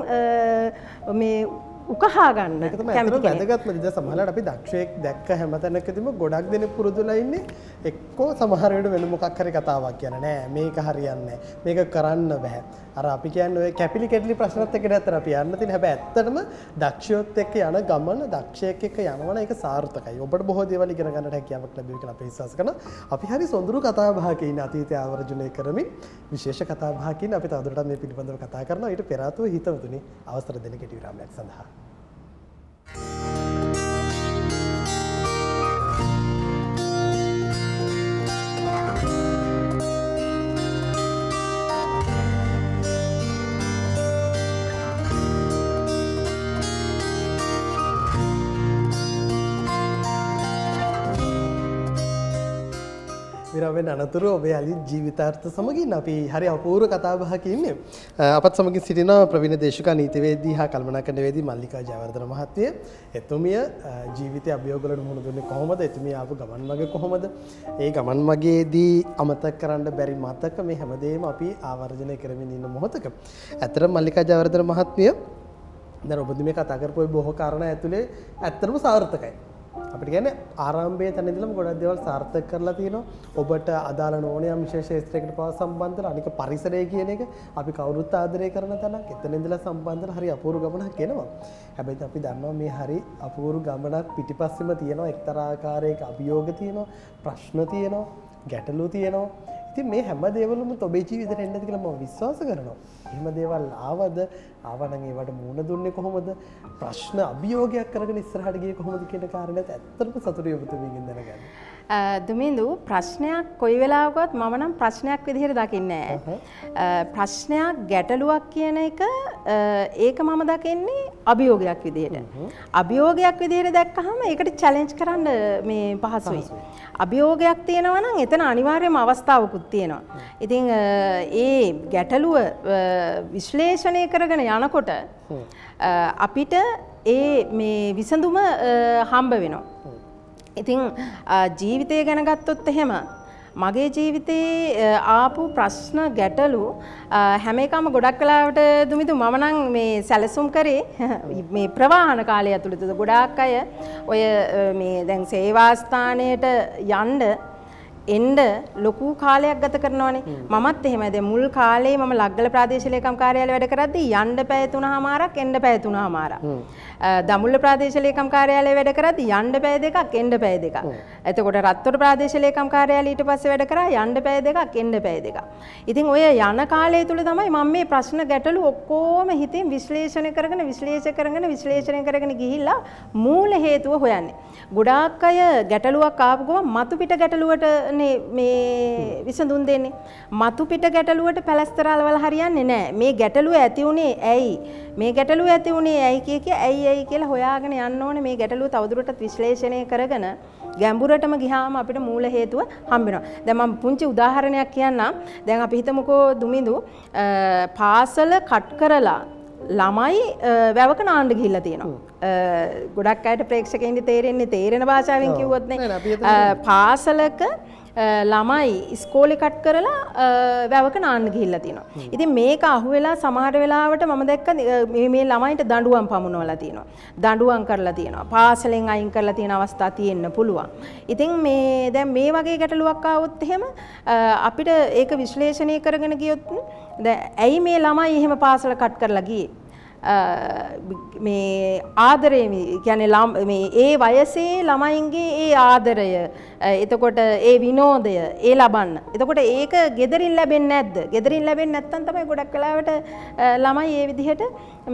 මේ උකහා ගන්න කැමති කෙනෙක්. වැදගත්ම දේ සමහරවිට අපි දක්ෂයෙක් දැක්ක හැමතැනකදීම ගොඩක් දෙනෙක් පුරුදුලා ඉන්නේ එක්කෝ සමහර වෙලට වෙන මොකක් හරි කතාවක් කියන නෑ මේක හරියන්නේ මේක කරන්න බෑ. අර අපි කියන්නේ ඔය කැපිලි කැඩලි ප්‍රශ්නත් එක්ක දැත්තර අපි යන්න තියෙන හැබැයි ඇත්තටම දක්ෂයොත් එක්ක යන ගමන දක්ෂයෙක් එක්ක යනවන ඒක සාර්ථකයි. ඔබට බොහෝ දේවල් ඉගෙන ගන්නට හැකියාවක් ලැබෙයි කියලා අපි විශ්වාස කරනවා. අපි හරි සොඳුරු කතා බහක ඉන්න අතීතය ආවර්ජනය කරමින් විශේෂ කතා බහක ඉන්න අපි තවදුරටත් මේ පිළිබඳව කතා කරනවා. ඊට පෙර ආතුව හිතවතුනි අවසර දෙන කෙටි විරාමයක් සඳහා. විරාමෙන් අනතුරු ඔබේ අලි ජීවිතාර්ථ සමගින් අපි හරි අපූර්ව කතා බහක ඉන්නේ. අපත් සමගින් සිටින ප්‍රවීණ දේශකා නීතිවේදී හා කල්පනාකරණවේදී මල්ලිකා ජයවර්ධන මහත්මිය. එතුමිය ජීවිතයේ අභියෝග වලට මුහුණ දුන්නේ කොහොමද? එතුමිය ආපු ගමන් මගේ කොහොමද? ඒ ගමන් මගේදී අමතක කරන්න බැරි මතක මේ හැමදේම අපි ආවර්ජනය කරමින් ඉන්න මොහොතක. ඇත්තටම මල්ලිකා ජයවර්ධන මහත්මිය දැන් ඔබතුමිය කතා කරපු බොහෝ කාරණා ඇතුලේ ඇත්තටම සාර්ථකයි. අපිට කියන්නේ ආරම්භයේ තැන ඉඳලම ගොඩක් දේවල් සාර්ථක කරලා තියෙනවා. ඔබට අදාළ නොවන යම් විශේෂ ක්ෂේත්‍රයකට පවා සම්බන්ධලා අනික පරිසරය කියන එක අපි කවුරුත් ආදරය කරන තැනක්. එතන ඉඳලා සම්බන්ධලා හරි අපූර්ව ගමනක් එනවා. හැබැයි අපි දන්නවා මේ හරි අපූර්ව ගමනක් පිටිපස්සෙම තියෙනවා එක්තරා ආකාරයක අභියෝග තියෙනවා, ප්‍රශ්න තියෙනවා, ගැටලු තියෙනවා. ඉතින් මේ හැම දේවලම ඔබේ ජීවිතේට එන්නද කියලා මම විශ්වාස කරනවා. එහෙම දේවල් ආවනම් ඒවට මුහුණ දුන්නේ කොහොමද? ප්‍රශ්න අභියෝගයක් කරගෙන ඉස්සරහට ගියේ කොහොමද කියන කාරණේත් ඇත්තටම සතුටුයි ඔබතුමීගෙන් දැනගන්න. දුමින්දු ප්‍රශ්නයක් කොයි වෙලාවකවත් මම නම් ප්‍රශ්නයක් විදිහට දකින්නේ නැහැ. ප්‍රශ්නයක් ගැටලුවක් කියන එක ඒක මම දකින්නේ අභියෝගයක් විදිහට. අභියෝගයක් විදිහට දැක්කහම ඒකට චැලෙන්ජ් කරන්න මේ පහසුයි. අභියෝගයක් තියෙනවා නම් එතන අනිවාර්යයෙන්ම අවස්ථාවකුත් තියෙනවා. ඉතින් ඒ ගැටලුව විශ්ලේෂණය කරගෙන යනකොට අපිට ඒ මේ විසඳුම හම්බ වෙනවා. ඉතින් ජීවිතය ගැන ගත්තොත් එහෙම මගේ ජීවිතේ ආපු ප්‍රශ්න ගැටලු හැම එකම ගොඩක් වෙලාවට දුමිතු මම නම් මේ සැලසුම් කරේ මේ ප්‍රවාහන කාලය ඇතුළත ගොඩාක් අය ඔය මේ දැන් සේවා ස්ථානයට යන්න එන්න ලොකු කාලයක් ගත කරනවානේ. මමත් එහෙමයි. දැන් මුල් කාලේ මම ලග්ගල ප්‍රාදේශීය ලේකම් කාර්යාලය වැඩ කරද්දී යන්න පැය 3:00මාරක් එන්න පැය 3:00මාරක්. දඹුල්ල ප්‍රාදේශීය ලේකම් කාර්යාලය වැඩ කරද්දී යන්න පැය 2ක් එන්න පැය 2ක්. එතකොට රත්තොට ප්‍රාදේශීය ලේකම් කාර්යාලය ඊට පස්සේ වැඩ කරා යන්න පැය 2ක් එන්න පැය 2ක්. ඉතින් ඔය යන කාලය තුල තමයි මම මේ ප්‍රශ්න ගැටලු ඔක්කොම හිතින් විශ්ලේෂණය කරගෙන ගිහිල්ලා මූල හේතුව හොයන්නේ. ගොඩාක් අය ගැටලුවක් ආපු ගමන් මතු පිට ගැටලුවට මේ විසඳුම් දෙන්නේ. මතු පිට ගැටලුවට පැලස්තරාලවල හරියන්නේ නැහැ. මේ ගැටලුව ඇති උනේ ඇයි? මේ ගැටලුව ඇති උනේ ඇයි ඇයි කියලා හොයාගෙන යන්න ඕනේ. මේ ගැටලුව තවදුරටත් විශ්ලේෂණය කරගෙන ගැඹුරටම ගියාම අපිට මූල හේතුව හම්බ වෙනවා. දැන් මම පුංචි උදාහරණයක් කියන්නම්. දැන් අපි හිතමුකෝ දුමිඳු පාසල කට් කරලා ළමයි වැවක නාන්න ගිහිල්ලා තියෙනවා. ගොඩක් අයට ප්‍රේක්ෂකයින්ට තේරෙන භාෂාවෙන් කිව්වොත් නේ පාසලක ළමයි ඉස්කෝලේ කට් කරලා වැවක නාන්න ගිහිල්ලා තියෙනවා. ඉතින් මේක අහුවෙලා සමහර වෙලාවට මම දැක්ක මේ ළමයින්ට දඬුවම් පමුණවලා තියෙනවා. දඬුවම් කරලා තියෙනවා. පාසලෙන් අයින් කරලා තියෙන අවස්ථා තියෙන්න පුළුවන්. ඉතින් දැන් මේ වගේ ගැටලුවක් ආවොත් එහෙම අපිට ඒක විශ්ලේෂණය කරගෙන ගියොත් දැන් ඇයි මේ ළමයි එහෙම පාසල කට් කරලා ගියේ? මේ ආදරය කියන්නේ මේ ඒ වයසේ ළමයින්ගේ ඒ ආදරය එතකොට ඒ විනෝදය ඒ ලබන්න. එතකොට ඒක ගෙදරින් ලැබෙන්නේ නැද්ද? ගෙදරින් ලැබෙන්නේ නැත්නම් තමයි ගොඩක් වෙලාවට ළමයි ඒ විදිහට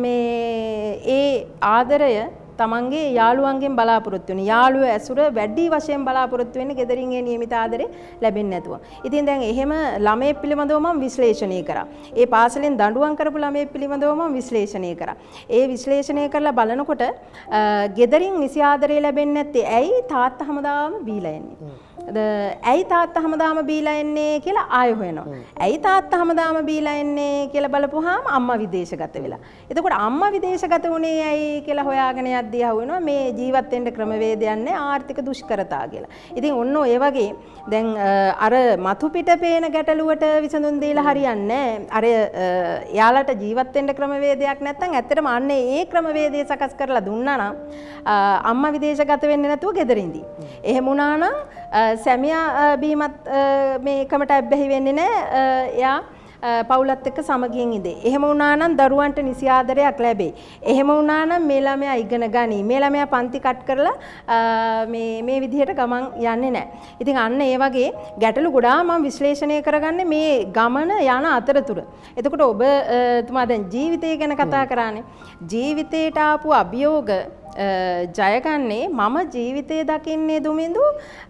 මේ ඒ ආදරය තමන්ගේ යාළුවන්ගෙන් බලාපොරොත්තු වෙන යාළුව ඇසුර වැඩි වශයෙන් බලාපොරොත්තු වෙන්නේ ගෙදරින් ඒ නියමිත ආදරේ ලැබෙන්නේ නැතුව. ඉතින් දැන් එහෙම ළමයේ පිළිබඳව මම විශ්ලේෂණය කරා. ඒ පාසලෙන් දඬුවම් කරපු ළමයේ පිළිබඳව මම විශ්ලේෂණය කරා. ඒ විශ්ලේෂණය කරලා බලනකොට ගෙදරින් නිසි ආදරේ ලැබෙන්නේ නැත්තේ ඇයි? තාත්තා හැමදාම බීලා එන්නේ. ඇයි තාත්තා හැමදාම බීලා එන්නේ කියලා ආයෙ හොයනවා. ඇයි තාත්තා හැමදාම බීලා එන්නේ කියලා බලපුවාම අම්මා විදේශගත වෙලා. එතකොට අම්මා විදේශගත වුණේ ඇයි කියලා හොයාගෙන යද්දී අහුවෙනවා මේ ජීවත් වෙන්න ක්‍රමවේදයක් නැහැ ආර්ථික දුෂ්කරතා කියලා. ඉතින් ඔන්න ඔය වගේ දැන් අර මතු පිට පේන ගැටලුවට විසඳුම් දීලා හරියන්නේ නැහැ. අර එයාලට ජීවත් වෙන්න ක්‍රමවේදයක් නැත්නම් ඇත්තටම අන්නේ ඒ ක්‍රමවේදය සකස් කරලා දුන්නා නම් අම්මා විදේශගත වෙන්නේ නැතුව ගෙදර ඉඳී. එහෙම වුණා නම් සැමියා බීමත් මේ එකමට ඇබ්බැහි වෙන්නේ නැහැ. එයා පවුලත් එක්ක සමගියෙන් ඉඳේ. එහෙම වුණා නම් දරුවන්ට නිසි ආදරයක් ලැබෙයි. එහෙම වුණා නම් මේ ළමයා ඉගෙන ගනි. මේ ළමයා පන්ති කට් කරලා මේ විදිහට ගමන් යන්නේ නැහැ. ඉතින් අන්න ඒ වගේ ගැටලු ගොඩාක් මම විශ්ලේෂණය කරගන්නේ මේ ගමන යන අතරතුර. එතකොට ඔබ තුමා දැන් ජීවිතය ගැන කතා කරානේ. ජීවිතේට ආපු අභියෝග ජයගන්නේ මම ජීවිතය දකින්නේ දුමිඳු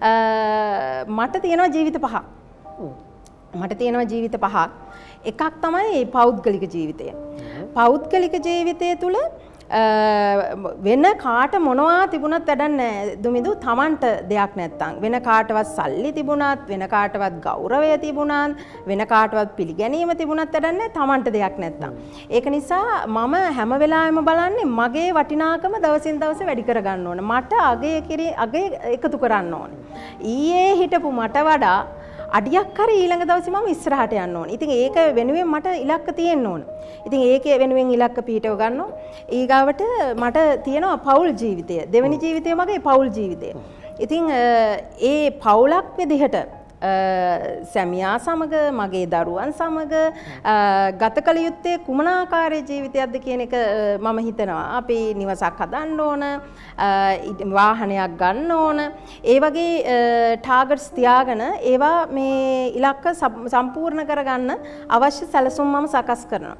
මට තියෙනවා ජීවිත පහක්. මට තියෙනවා ජීවිත පහක්. එකක් තමයි පෞද්ගලික ජීවිතය. පෞද්ගලික ජීවිතය තුළ වෙන කාට මොනවා තිබුණත් වැඩක් නැහැ දුමිඳු තමන්ට දෙයක් නැත්තම් වෙන කාටවත් සල්ලි තිබුණත් වෙන කාටවත් ගෞරවය තිබුණත් වෙන කාටවත් පිළිගැනීම තිබුණත් වැඩක් නැහැ තමන්ට දෙයක් නැත්තම් ඒක නිසා මම හැම වෙලාවෙම බලන්නේ මගේ වටිනාකම දවසින් දවස වැඩි කරගන්න ඕන මට අගය එකතු කරන්න ඕන ඊයේ හිටපු මට වඩා අඩියක් හරි ඊළඟ දවසේ මම ඉස්සරහට යන්න ඕනේ. ඉතින් ඒක වෙනුවෙන් මට ඉලක්ක තියෙන්න ඕන. ඉතින් ඒකේ වෙනුවෙන් ඉලක්ක පිටව ගන්නවා. ඊගාවට මට තියෙනවා පෞල් ජීවිතය. දෙවෙනි ජීවිතය මගේ පෞල් ජීවිතය. ඉතින් ඒ පෞලක් විදිහට සැමියා සමග මගේ දරුවන් සමග ගත කළ යුත්තේ කුමන ආකාරයේ ජීවිතයක්ද කියන එක මම හිතනවා. අපි නිවසක් හදන්න ඕන, වාහනයක් ගන්න ඕන. ඒ වගේ ටාගට්ස් තියාගෙන ඒවා මේ ඉලක්ක සම්පූර්ණ කරගන්න අවශ්‍ය සැලසුම් මම සකස් කරනවා.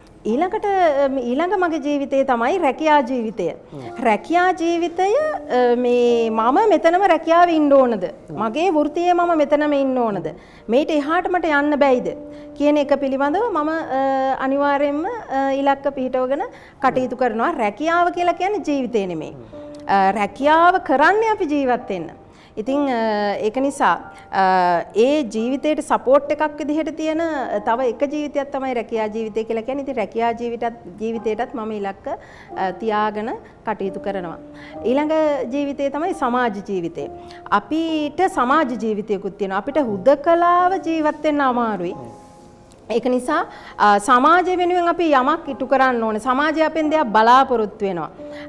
ඊළඟ මගේ ජීවිතය තමයි රැකියා ජීවිතය. රැකියා ජීවිතය මේ මම මෙතනම රැකියාවේ ඉන්න ඕනද? මගේ වෘත්තියේ මම මෙතනම ඉන්න ඕනද? මේට එහාට මට යන්න බැයිද? කියන එක පිළිබඳව මම අනිවාර්යයෙන්ම ඉලක්ක පිටවගෙන කටයුතු කරනවා. රැකියාව කියලා කියන්නේ ජීවිතේ නෙමෙයි. රැකියාව කරන්නේ අපි ජීවත් වෙන්න. ඉතින් ඒක නිසා ඒ ජීවිතේට සපෝට් එකක් විදිහට තියෙන තව එක ජීවිතයක් තමයි රැකියා ජීවිතය කියලා කියන්නේ. ඉතින් රැකියා ජීවිතේටත් මම ඉලක්ක තියාගෙන කටයුතු කරනවා. ඊළඟ ජීවිතය තමයි සමාජ ජීවිතය. අපිට සමාජ ජීවිතයකුත් තියෙනවා. අපිට හුදකලාව ජීවත් වෙන්න අමාරුයි. ඒක නිසා සමාජය වෙනුවෙන් අපි යමක් ඉටු කරන්න ඕනේ. සමාජය අපෙන් දෙයක් බලාපොරොත්තු වෙනවා.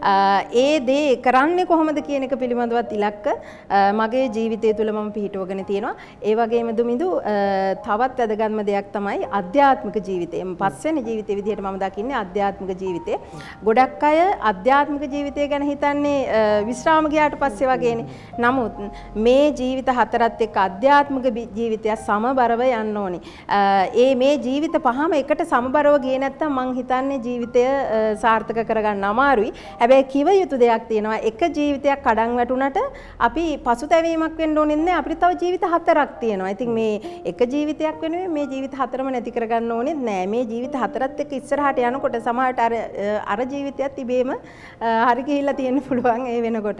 ඒ දේ කරන්නේ කොහොමද කියන එක පිළිබඳවත් ඉලක්ක මගේ ජීවිතය තුළ මම පිහිටුවගෙන තියෙනවා. ඒ වගේම දුමිදු තවත් වැදගත්ම දෙයක් තමයි අධ්‍යාත්මික ජීවිතය. පස්වෙනි ජීවිතය විදිහට මම දකින්නේ අධ්‍යාත්මික ජීවිතය. ගොඩක් අය අධ්‍යාත්මික ජීවිතය ගැන හිතන්නේ විශ්‍රාම ගියාට පස්සේ වගේනේ. නමුත් මේ ජීවිත හතරත් එක්ක අධ්‍යාත්මික ජීවිතය සමබරව යන්න ඕනේ. මේ ජීවිත පහම එකට සමබරව ගියේ නැත්නම් මං හිතන්නේ ජීවිතය සාර්ථක කරගන්න අමාරුයි. හැබැයි කිව යුතු දෙයක් තියෙනවා. එක ජීවිතයක් කඩන් වැටුණට අපි පසුතැවීමක් වෙන්න ඕනේ නැහැ. අපිට තව ජීවිත හතරක් තියෙනවා. ඉතින් මේ එක ජීවිතයක් වෙනුවෙන් මේ ජීවිත හතරම නැති කරගන්න ඕනේ නැහැ. මේ ජීවිත හතරත් එක්ක ඉස්සරහට යනකොට සමහරට අර ජීවිතයත් ඉබේම හරි ගිහිල්ලා තියෙන්න පුළුවන් ඒ වෙනකොට.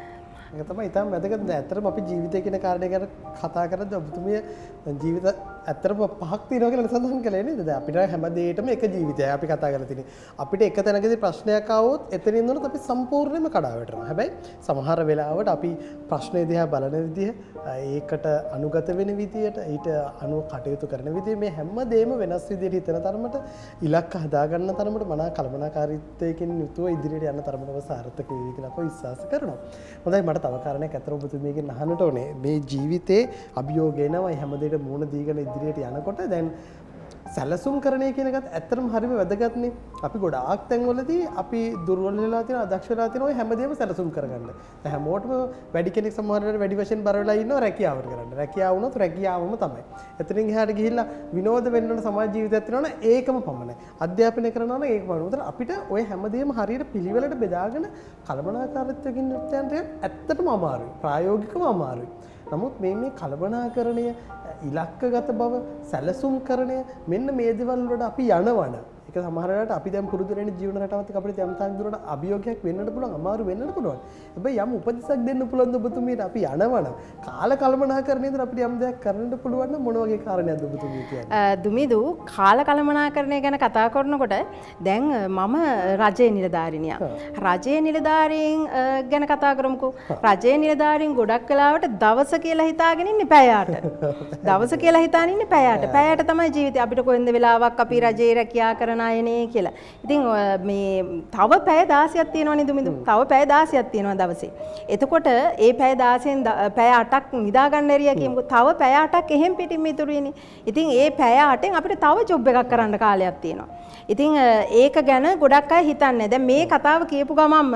ඒක තමයි ඊටම වැදගත්. ඇත්තටම අපි ජීවිතය කියන කාරණේ ගැන කතා කරද්දී ඔබතුමිය ජීවිත ඇත්තටම පහක් තියෙනවා කියලා සඳහන් කළේ නේද? දැන් අපිට හැම දෙයකටම එක ජීවිතයයි අපි කතා කරලා තියෙන්නේ. අපිට එක තැනකදී ප්‍රශ්නයක් ආවොත් එතනින් උනොත් අපි සම්පූර්ණයෙන්ම කඩා වැටෙනවා. හැබැයි සමහර වෙලාවට අපි ප්‍රශ්නේ දිහා බලන විදිහ, ඒකට අනුගත වෙන විදියට, ඊට අනුව කටයුතු කරන විදිය මේ හැම දෙයක්ම වෙනස් විදියට හිතන තරමට ඉලක්ක හදාගන්න තරමට මනා කළමනාකාරීත්වයකින් යුතුව ඉදිරියට යන තරමට සාර්ථක වෙයි කියලා අපි විශ්වාස කරනවා. හොඳයි මට තව කාරණයක් අතර ඔබතුමියගෙන් අහන්නට ඕනේ. මේ ජීවිතේ අභියෝග එනවා හැම දෙයකට මුහුණ දීගෙන ඉදිරියට යනකොට දැන් සැලසුම් කරණය කියන එකත් ඇත්තටම හරිම වැදගත්නේ. අපි ගොඩාක් තැන්වලදී අපි දුර්වල වෙලා තියෙන අදක්ෂ වෙලා තියෙන ඔය හැමදේම සැලසුම් කරගන්න. දැන් හැමෝටම වැඩි කෙනෙක් සමහර වෙලාවට වැඩි වශයෙන් බර වෙලා ඉන්නවා රැකියාවට කරන්න. රැකියාව වුණොත් රැකියාවම තමයි. එතනින් එහාට ගිහිල්ලා විනෝද වෙන්න ඕන සමාජ ජීවිතයක් තියෙනවනේ ඒකම පමණයි. අධ්‍යාපනය කරනවා නම් ඒකම පමණයි. අපිට ඔය හැමදේම හරියට පිළිවෙලට බෙදාගෙන කළමනාකාරීත්වකින් යුක්ත යන්න ඇත්තටම අමාරුයි. ප්‍රායෝගිකව අමාරුයි. නමුත් මේ කළමනාකරණය ඉලක්කගත බව සැලසුම් කරණය මෙන්න මේ දේවල් වලට අපි යනවන ඒක සමහර වෙලාවට අපි දැන් පුරුදු වෙන ජීවන රටාවත් එක්ක අපිට යම් තාක් දුරට අභියෝගයක් වෙන්නත් පුළුවන් අමාරු වෙන්නත් පුළුවන්. හැබැයි යම් උපදෙසක් දෙන්න පුළුවන් ඔබතුමීට අපි යනවන කාල කළමනාකරණයේදී අපිට යම් දෙයක් කරන්න පුළුවන් නම් මොන වගේ කාරණයක්ද ඔබතුමී කියන්නේ? දුමිදු කාල කළමනාකරණය ගැන කතා කරනකොට දැන් මම රජයේ නිලධාරිනියක්. රජයේ නිලධාරීන් ගැන කතා කරමුකෝ. රජයේ නිලධාරීන් ගොඩක් වෙලාවට දවස කියලා හිතාගෙන ඉන්නේ පැයට. දවස කියලා හිතාගෙන ඉන්නේ පැයට. පැයට තමයි ජීවිතේ. අපිට කොහෙන්ද වෙලාවක් අපි රජයේ රැකියා කරන අයනේ කියලා. ඉතින් මේ තව පැය 16ක් තියෙනවනේ දුමිදු. තව පැය 16ක් තියෙනවා දවසේ. එතකොට ඒ පැය 16න් පැය 8ක් නිදා ගන්න ඇරියා කියමුකෝ. තව පැය 8ක් එහෙම් පිටින්ම ඉතුරු වෙන්නේ. ඉතින් ඒ පැය 8න් අපිට තව ජොබ් එකක් කරන්න කාලයක් තියෙනවා. ඉතින් ඒක ගැන ගොඩක් අය හිතන්නේ. දැන් මේ කතාව කියපු ගමන්ම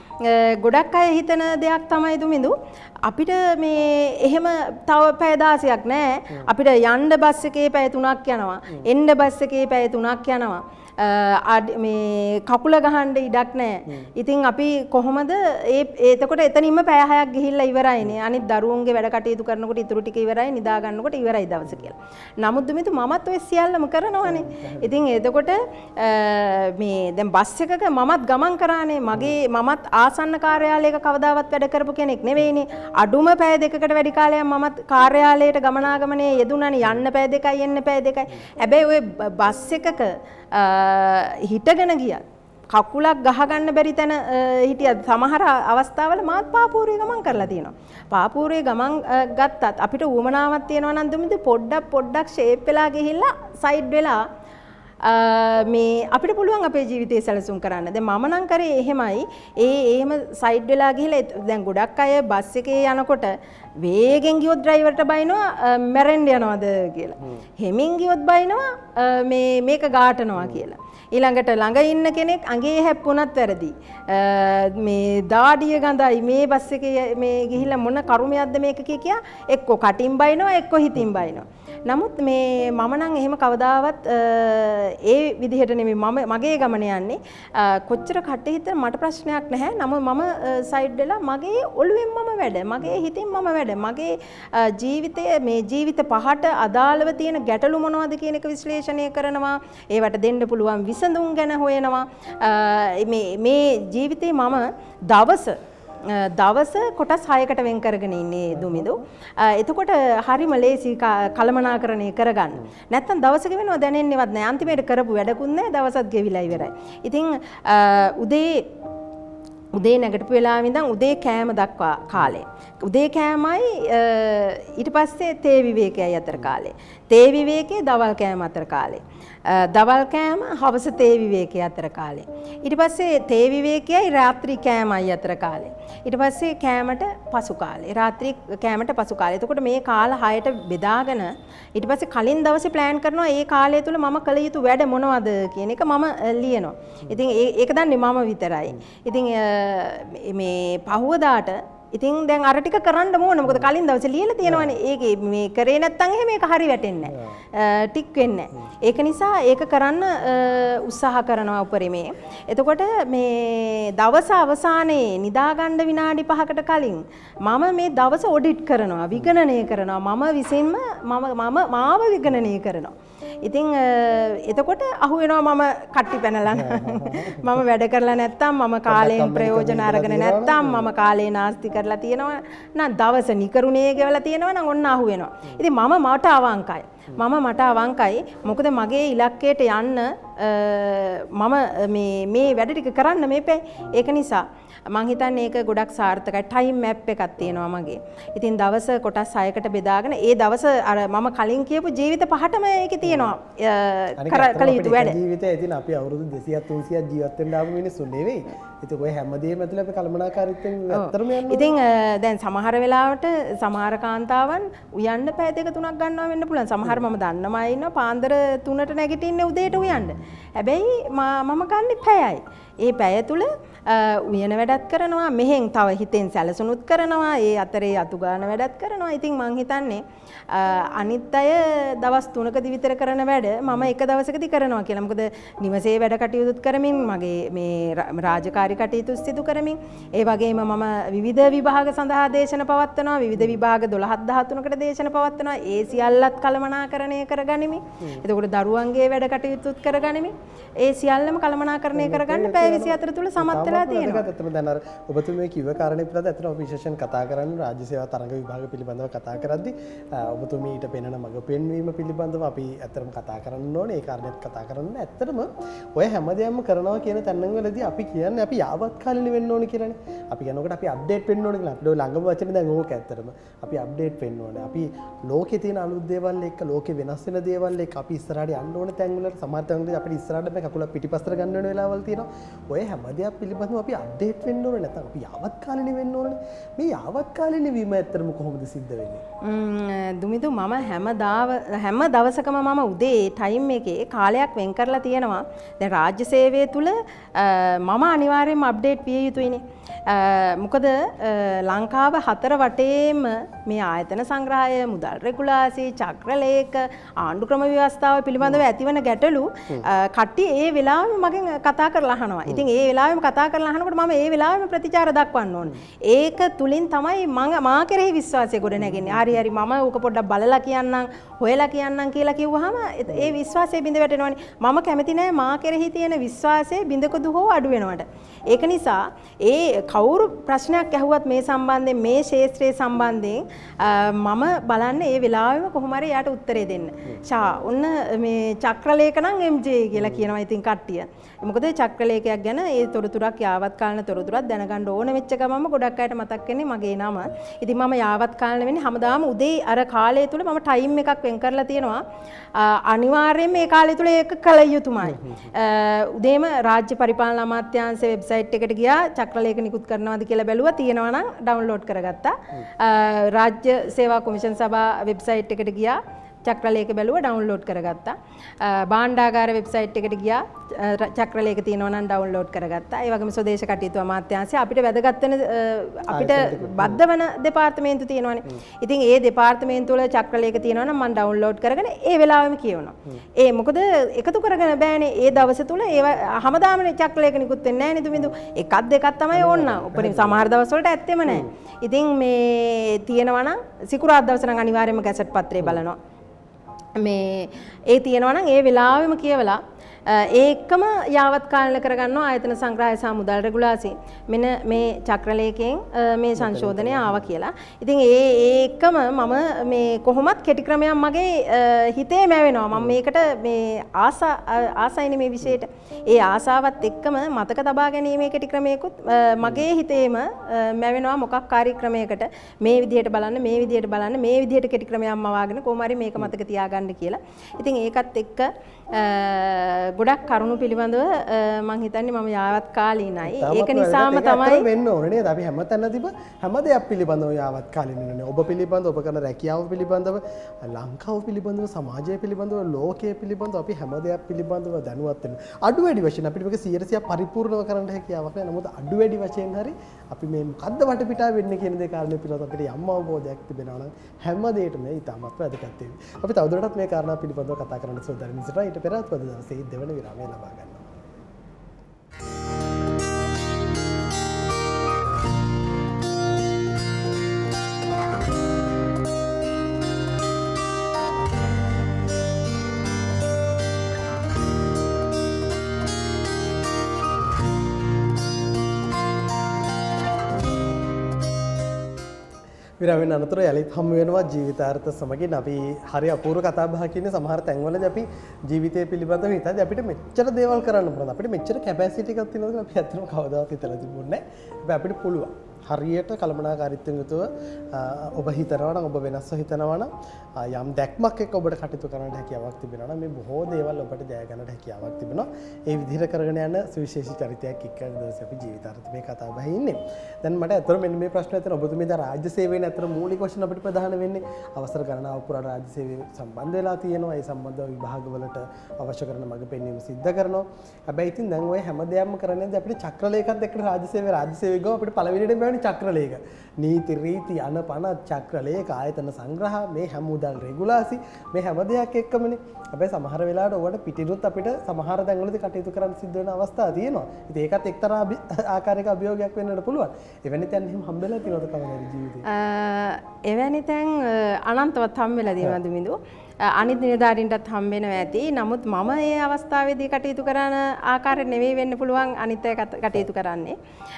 ගොඩක් අය හිතන දෙයක් තමයි දුමිදු අපිට මේ එහෙම තව පැය 16ක් නෑ. අපිට යන්න බස් එකේ පැය 3ක් යනවා. එන්න බස් එකේ පැය 3ක් යනවා. මේ කකුල ගහන්න ඉඩක් නැහැ. ඉතින් අපි කොහොමද එතකොට එතනින්ම පැය 6ක් ගිහිල්ලා ඉවරයිනේ. අනිත් දරුවන්ගේ වැඩ කටයුතු කරනකොට ඉතුරු ටික ඉවරයි, නිදා ගන්නකොට ඉවරයි දවස කියලා. නමුත් දුමිතු මමත් ඔය සියල්ලම කරනවානේ. ඉතින් එතකොට මේ දැන් බස් එකක මමත් ගමන් කරානේ. මමත් ආසන්න කාර්යාලයක කවදාවත් වැඩ කරපු කෙනෙක් නෙවෙයිනේ. අඩුම පැය දෙකකට වැඩි කාලයක් මමත් කාර්යාලයට ගමනාගමනේ යෙදුණානේ. යන්න පැය 2යි එන්න පැය 2යි. හැබැයි ඔය බස් එකක හිටගෙන ගියත් කකුලක් ගහගන්න බැරි තැන හිටියත් සමහර අවස්ථාවල මාත් පාපූරේ ගමන් කරලා තියෙනවා. පාපූරේ ගමන් ගත්තත් අපිට උවමනාවක් තියෙනවා නම් දුමිදු පොඩ්ඩක් ෂේප් වෙලා ගිහිල්ලා සයිඩ් වෙලා මේ අපිට පුළුවන් අපේ ජීවිතේ සැලසුම් කරන්න. දැන් මම නම් කරේ එහෙමයි. එහෙම සයිඩ් වෙලා ගිහිල්ලා දැන් ගොඩක් අය බස් එකේ යනකොට වේගෙන් ගියොත් ඩ්‍රයිවර්ට බයිනවා මැරෙන්න යනවාද කියලා. හෙමින් ගියොත් බයිනවා මේක ගාටනවා කියලා. ඊළඟට ළඟ ඉන්න කෙනෙක් අඟේ හැප්පුණත් වැරදි. මේ දාඩිය ගඳයි මේ බස් එකේ මේ ගිහිල්ලා මොන කරුමයක්ද මේක කියා එක්ක කටින් බයිනවා එක්ක හිතින් බයිනවා. නමුත් මේ මම නම් එහෙම කවදාවත් ඒ විදිහට නෙමෙයි මගේ ගමන යන්නේ. කොච්චර කට්ටිය හිතන මට ප්‍රශ්නයක් නැහැ. නමුත් මම සයිඩ් වෙලා මගේ ඔළුවෙන් මම වැඩ, මගේ හිතින් මම වැඩ, මගේ ජීවිතයේ මේ ජීවිත පහට අදාළව තියෙන ගැටලු මොනවද කියන එක විශ්ලේෂණය කරනවා. ඒවට දෙන්න පුළුවන් විසඳුම් ගැන හොයනවා. මේ ජීවිතේ මම දවස කොටස් 6කට වෙන් කරගෙන ඉන්නේ දුමිදු. එතකොට හරිම ලේසි කළමනාකරණය කරගන්න. නැත්තම් දවසක වෙනව දැනෙන්නේවත් නැහැ. අන්තිමේට කරපු වැඩකුත් නැහැ. දවසත් ගෙවිලා ඉවරයි. ඉතින් උදේ නැගිටපු වෙලාවෙ ඉඳන් උදේ කෑම දක්වා කාලේ. උදේ කෑමයි ඊට පස්සේ තේ විවේකයයි අතර කාලේ. තේ විවේකයේ දවල් කෑම අතර කාලේ. දවල් කෑම හවස තේ විවේකයේ අතර කාලේ. ඊට පස්සේ තේ විවේකයයි රාත්‍රී කෑමයි අතර කාලේ. ඊට පස්සේ කෑමට පසු කාලේ. රාත්‍රී කෑමට පසු කාලේ. එතකොට මේ කාල 6ට බෙදාගෙන ඊට පස්සේ කලින් දවසේ ප්ලෑන් කරනවා ඒ කාලය තුල මම කළ යුතු වැඩ මොනවද කියන එක මම ලියනවා. ඉතින් ඒක දන්නේ මම විතරයි. ඉතින් මේ පහුවදාට ඉතින් දැන් අර ටික කරන්න ඕන. මොකද කලින් දවසේ ලියලා තියෙනවනේ. ඒකේ මේ කරේ නැත්තම් එහෙම ඒක හරි වැටෙන්නේ නැහැ. ටික් වෙන්නේ නැහැ. ඒක නිසා ඒක කරන්න උත්සාහ කරනවා උපරිමේ. එතකොට මේ දවස අවසානයේ නිදා ගන්න විනාඩි 5කට කලින් මම මේ දවස ඔඩිට් කරනවා, විගණනය කරනවා. මම විසින්ම මාව විගණනය කරනවා. ඉතින් එතකොට අහු වෙනවා මම කට්ටි පැනලා මම වැඩ කරලා නැත්තම් මම කාලයෙන් ප්‍රයෝජන අරගෙන නැත්තම් මම කාලේ නාස්ති කරලා තියෙනවා නම් දවස නිකරුණේ ගෙවලා තියෙනවා නම් ඔන්න අහු වෙනවා. ඉතින් මට අවංකයි. මට අවංකයි. මොකද මගේ ඉලක්කයට යන්න මම මේ වැඩ ටික කරන්න මේපේ. ඒක නිසා මං හිතන්නේ ඒක ගොඩක් සාර්ථකයි. ටයිම් මැප් එකක් තියෙනවා මගේ. ඉතින් දවස කොටස් 6කට බෙදාගෙන ඒ දවස අර මම කලින් කියපු ජීවිත පහටම ඒකේ තියෙනවා. කළ යුතු වැඩ. ජීවිතේ ඉතින් අපි අවුරුදු 200ක් 300ක් ජීවත් වෙන්න ආපු මිනිස්සු නෙවෙයි. ඉතින් ඔය හැමදේම ඇතුළේ අපි කල්පනාකාරීත්වයෙන් ඇත්තටම යනවා. ඉතින් දැන් සමහර වෙලාවට සමහර කාන්තාවන් උයන්න පැය 2-3ක් ගන්නවා වෙන්න පුළුවන්. සමහර මම දන්නම අය ඉන්නවා පාන්දර 3ට නැගිටින්නේ උදේට උයන්න. හැබැයි මම ගන්න පැයයි. ඒ පැය තුල උයන වැඩත් කරනවා, මෙහෙන් තව හිතෙන් සැලසුනුත් කරනවා, ඒ අතරේ අතු ගන්න වැඩත් කරනවා. ඉතින් මං හිතන්නේ අනිත් අය දවස් 3කදී විතර කරන වැඩ මම එක දවසකදී කරනවා කියලා. මොකද නිවසේ වැඩ කටයුතුත් කරමින් මගේ මේ රාජකාරී කටයුතු සිදු කරමින් ඒ වගේම මම විවිධ විභාග සඳහා දේශන පවත්වනවා. විවිධ විභාග 12-13කට දේශන පවත්වනවා. ඒ සියල්ලත් කළමනාකරණය කරගනිමි. එතකොට දරුවන්ගේ වැඩ කටයුතුත් කරගනිමි. ඒ සියල්ලම කළමනාකරණය කරගන්න පැය 24 තුල සමත් වෙලා තියෙනවා. ඇත්තටම දැන් අර ඔබතුමී කිව්ව කාරණේ පිළිබඳව ඇත්තටම විශේෂයෙන් කතා කරන්නේ රාජ්‍ය සේවා තරඟ විභාග පිළිබඳව කතා කරද්දී ඔබතුමීට පෙනෙන මඟ පෙන්වීම පිළිබඳව අපි ඇත්තටම කතා කරන්න ඕනේ. ඒ කාරණේත් කතා කරන්න. ඇත්තටම ඔය හැමදේම කරනවා කියන තැන්වලදී අපි කියන්නේ අපි යාවත්කාලින වෙන්න ඕනේ කියලානේ. අපි කියනකොට අපි අප්ඩේට් වෙන්න ඕනේ කියලා. අපිට ළඟම වචනේ දැන් ඕක ඇත්තටම. අපි අප්ඩේට් වෙන්න ඕනේ. අපි ලෝකේ තියෙන අලුත් දේවල් එක්ක ලෝකේ වෙනස් වෙන දේවල් එක්ක අපි ඉස්සරහට යන්න ඕනේ තැන්වලට. සමහර තැන්වලදී අපිට ඉස්සරහට මේ කකුල පිටිපස්සට ගන්න වෙන වෙලාවල් තියෙනවා. ඔය හැමදේම පිළිබඳව අපි අප්ඩේට් වෙන්න ඕනේ. නැත්නම් අපි යාවත්කාලින වෙන්න ඕනේ. මේ යාවත්කාලින වීම ඇත්තටම කොහොමද සිද්ධ වෙන්නේ? දුමිදු මම හැම දවසකම මම උදේ ටයිම් එකේ කාලයක් වෙන් කරලා තියෙනවා. දැන් රාජ්‍ය සේවය තුල මම අනිවාර්යයෙන්ම අප්ඩේට් විය යුතුයිනේ. මොකද ලංකාව 4 වටේම මේ ආයතන සංග්‍රහය, මුදල් රෙගුලාසි, චක්‍රලේඛ, ආණ්ඩු ක්‍රම ව්‍යවස්ථාව පිළිබඳව ඇතිවන ගැටලු කට්ටිය ඒ වෙලාවෙම මගෙන් කතා කරලා අහනවා. ඉතින් ඒ වෙලාවෙම කතා කරලා අහනකොට මම ඒ වෙලාවෙම ප්‍රතිචාර දක්වන්න ඕනේ. ඒක තුලින් තමයි මා කෙරෙහි විශ්වාසය ගොඩ නැගෙන්නේ. හරි මම ඕක පොඩ්ඩක් බලලා කියන්නම්, හොයලා කියන්නම් කියලා කිව්වහම ඒ විශ්වාසය බිඳ වැටෙනවනේ. මම කැමති නෑ මා කෙරෙහි තියෙන විශ්වාසය බිඳකදු හෝ අඩු වෙනවට. ඒක නිසා ඒ කවුරු ප්‍රශ්නයක් ඇහුවත් මේ සම්බන්ධයෙන් මේ ශාස්ත්‍රයේ සම්බන්ධයෙන් මම බලන්නේ ඒ වෙලාවෙම කොහොම හරි යාට උත්තරේ දෙන්න. ඔන්න මේ චක්‍රලේඛ නම් MJ කියලා කියනවා ඉතින් කට්ටිය. මොකද චක්‍රලේඛයක් ගැන ඒ තොරතුරක් යාවත් කාලන තොරතුරක් දැනගන්න ඕන වෙච්ච ගමන්ම ගොඩක් අයට මතක් වෙන්නේ මගේ නම. ඉතින් මම යාවත් කාලන වෙන්නේ හැමදාම උදේ අර කාලය තුල මම ටයිම් එකක් වෙන් කරලා තියෙනවා. අනිවාර්යයෙන් මේ කාලය තුල ඒක කළ යුතුමයි. උදේම රාජ්‍ය පරිපාලන අමාත්‍යාංශයේ වෙබ්සයිට් එකට ගියා චක්‍රලේඛ නිකුත් කරනවාද කියලා බැලුවා. තියෙනවා නම් ඩවුන්ලෝඩ් කරගත්තා. රාජ්‍ය සේවා කොමිෂන් සභා වෙබ්සයිට් එකට ගියා. චක්‍රලේඛ බැලුවා ඩවුන්ලෝඩ් කරගත්තා. භාණ්ඩාගාර වෙබ්සයිට් එකට ගියා. චක්‍රලේඛ තියෙනවා නම් ඩවුන්ලෝඩ් කරගත්තා. ඒ වගේම ස්වදේශ කටයුතු අමාත්‍යාංශය අපිට වැදගත් වෙන අපිට බද්ධ වෙන දෙපාර්තමේන්තු තියෙනවානේ. ඉතින් ඒ දෙපාර්තමේන්තු වල චක්‍රලේඛ තියෙනවා නම් මම ඩවුන්ලෝඩ් කරගෙන ඒ වෙලාවෙම කියවනවා. ඒ මොකද එකතු කරගෙන බෑනේ ඒ දවස තුල ඒව හැමදාමනේ චක්‍රලේඛ නිකුත් වෙන්නේ නැහැ නේද බින්දු. එකක් දෙකක් තමයි ඕන්න. උපරිම සමහර දවස් වලට ඇත්තෙම නැහැ. ඉතින් මේ තියෙනවා නම් සිකුරාදා දවස නම් අනිවාර්යයෙන්ම ගැසට් පත්‍රය බලනවා. මේ ඒ තියෙනවා නම් ඒ වෙලාවෙම කියවලා ඒකම යාවත් කාලන කරගන්නවා ආයතන සංග්‍රහය සහ මුදල් රෙගුලාසි. මෙන්න මේ චක්‍රලේඛයෙන් මේ සංශෝධනය ආවා කියලා. ඉතින් ඒකම මම මේ කොහොමත් කෙටි ක්‍රමයක් මගේ හිතේ මැවෙනවා. මම මේකට මේ ආසයිනේ මේ විෂයට. ඒ ආසාවත් එක්කම මතක තබා ගැනීමේ කෙටි ක්‍රමයකුත් මගේ හිතේම මැවෙනවා. මොකක් කාර්යක්‍රමයකට මේ විදිහට බලන්න මේ විදිහට කෙටි ක්‍රමයක් මවාගෙන කොහොම හරි මේක මතක තියාගන්න කියලා. ඉතින් ඒකත් එක්ක ගොඩක් කරුණු පිළිබඳව මම හිතන්නේ මම යාවත් කාලීනයි. ඒක නිසාම තමයි වෙන්න ඕනේ නේද? අපි හැමතැනදීම හැම දෙයක් පිළිබඳව යාවත් කාලීනනේ. ඔබ පිළිබඳව, ඔබ කරන රැකියාව පිළිබඳව, ලංකාව පිළිබඳව, සමාජය පිළිබඳව, ලෝකයේ පිළිබඳව අපි හැම දෙයක් පිළිබඳව දැනුවත් වෙන්න. අඩු වැඩි වශයෙන් අපිට මේක 100% පරිපූර්ණව කරන්න හැකියාවක් නැහැ. නමුත් අඩු වැඩි වශයෙන් හරි අපි මේ මොකද්ද වටපිටාව වෙන්නේ කියන දේ කාරණේ පිළිබඳව අපිට යම් අවබෝධයක් තිබෙනවා නම් හැම දෙයකටම මේ ඉතාමත් වැදගත් වෙනවා. අපි තවදුරටත් මේ කාරණා පිළිබඳව කතා කරන්න සූදානම් ඉස්සරහ ඊට පෙර අද දවසේ දෙවන විරාමය ලබා ගන්නවා. විරාමෙන් අනතුර යලිත් හමු වෙනවා ජීවිතාර්ථ සමගින්. අපි හරි අපූර්ව කතා බහක් ඉන්නේ. සමහර තැන්වලදී අපි ජීවිතය පිළිබඳව හිතද්දී අපිට මෙච්චර දේවල් කරන්න පුළුවන්. අපිට මෙච්චර කැපැසිටි එකක් තියෙනවා කියලා අපි ඇත්තටම කවදාවත් හිතලා තිබුණේ නැහැ. හැබැයි අපිට පුළුවන්. හරියට කළමනාකාරීත්වයෙන් යුතුව ඔබ හිතනවා නම්, ඔබ වෙනස්ව හිතනවා නම්, යම් දැක්මක් එක්ක ඔබට කටයුතු කරන්න හැකියාවක් තිබෙනවා නම් මේ බොහෝ දේවල් ඔබට ජය ගන්නට හැකියාවක් තිබෙනවා. ඒ විදිහට කරගෙන යන සුවිශේෂී චරිතයක් එක්ක දවසේ අපි ජීවිතාර්ථ මේ කතාව බහේ ඉන්නේ. දැන් මට අතර මෙන්න මේ ප්‍රශ්න ඇතන ඔබතුමී දැන් රාජ්‍ය සේවයෙන් අතර මූලික වශයෙන් අපිට ප්‍රධාන වෙන්නේ අවසර ගණනාව පුරා රාජ්‍ය සේවය සම්බන්ධ වෙලා තියෙනවා. ඒ සම්බන්ධව විභාගවලට අවශ්‍ය කරන මඟ පෙන්වීම සිද්ධ කරනවා. හැබැයි ඉතින් දැන් ඔය හැම දෙයක්ම කරන්නේ අපිට චක්‍රලේඛත් එක්ක රාජ්‍ය සේවය ගාව අපිට පළවෙනිට බෑනේ චක්‍රලේඛ. නීති රීති අනපන චක්‍රලේඛ ආයතන සංග්‍රහ මේ හැම මුදල් රෙගුලාසි මේ හැම දෙයක් එක්කමනේ. හැබැයි සමහර වෙලාවට ඔයාලට පිටිනුත් අපිට සමහර තැන්වලදී කටයුතු කරන්න සිද්ධ වෙන අවස්ථා තියෙනවා. ඉතින් ඒකත් එක්තරා ආකාරයක අභියෝගයක් වෙන්නට පුළුවන්. එවැනි තැන් එහෙම හම්බෙලා තියෙනවද කවදාද ජීවිතේ? එවැනි තැන් අනන්තවත් හම්බෙලා තියෙනවා දුමිඳු. අනිත් නිලධාරීන්ටත් හම්බ වෙනවා ඇති. නමුත් මම මේ අවස්ථාවේදී කටයුතු කරන ආකාරය නෙවෙයි වෙන්න පුළුවන් අනිත් අය කටයුතු කරන්නේ.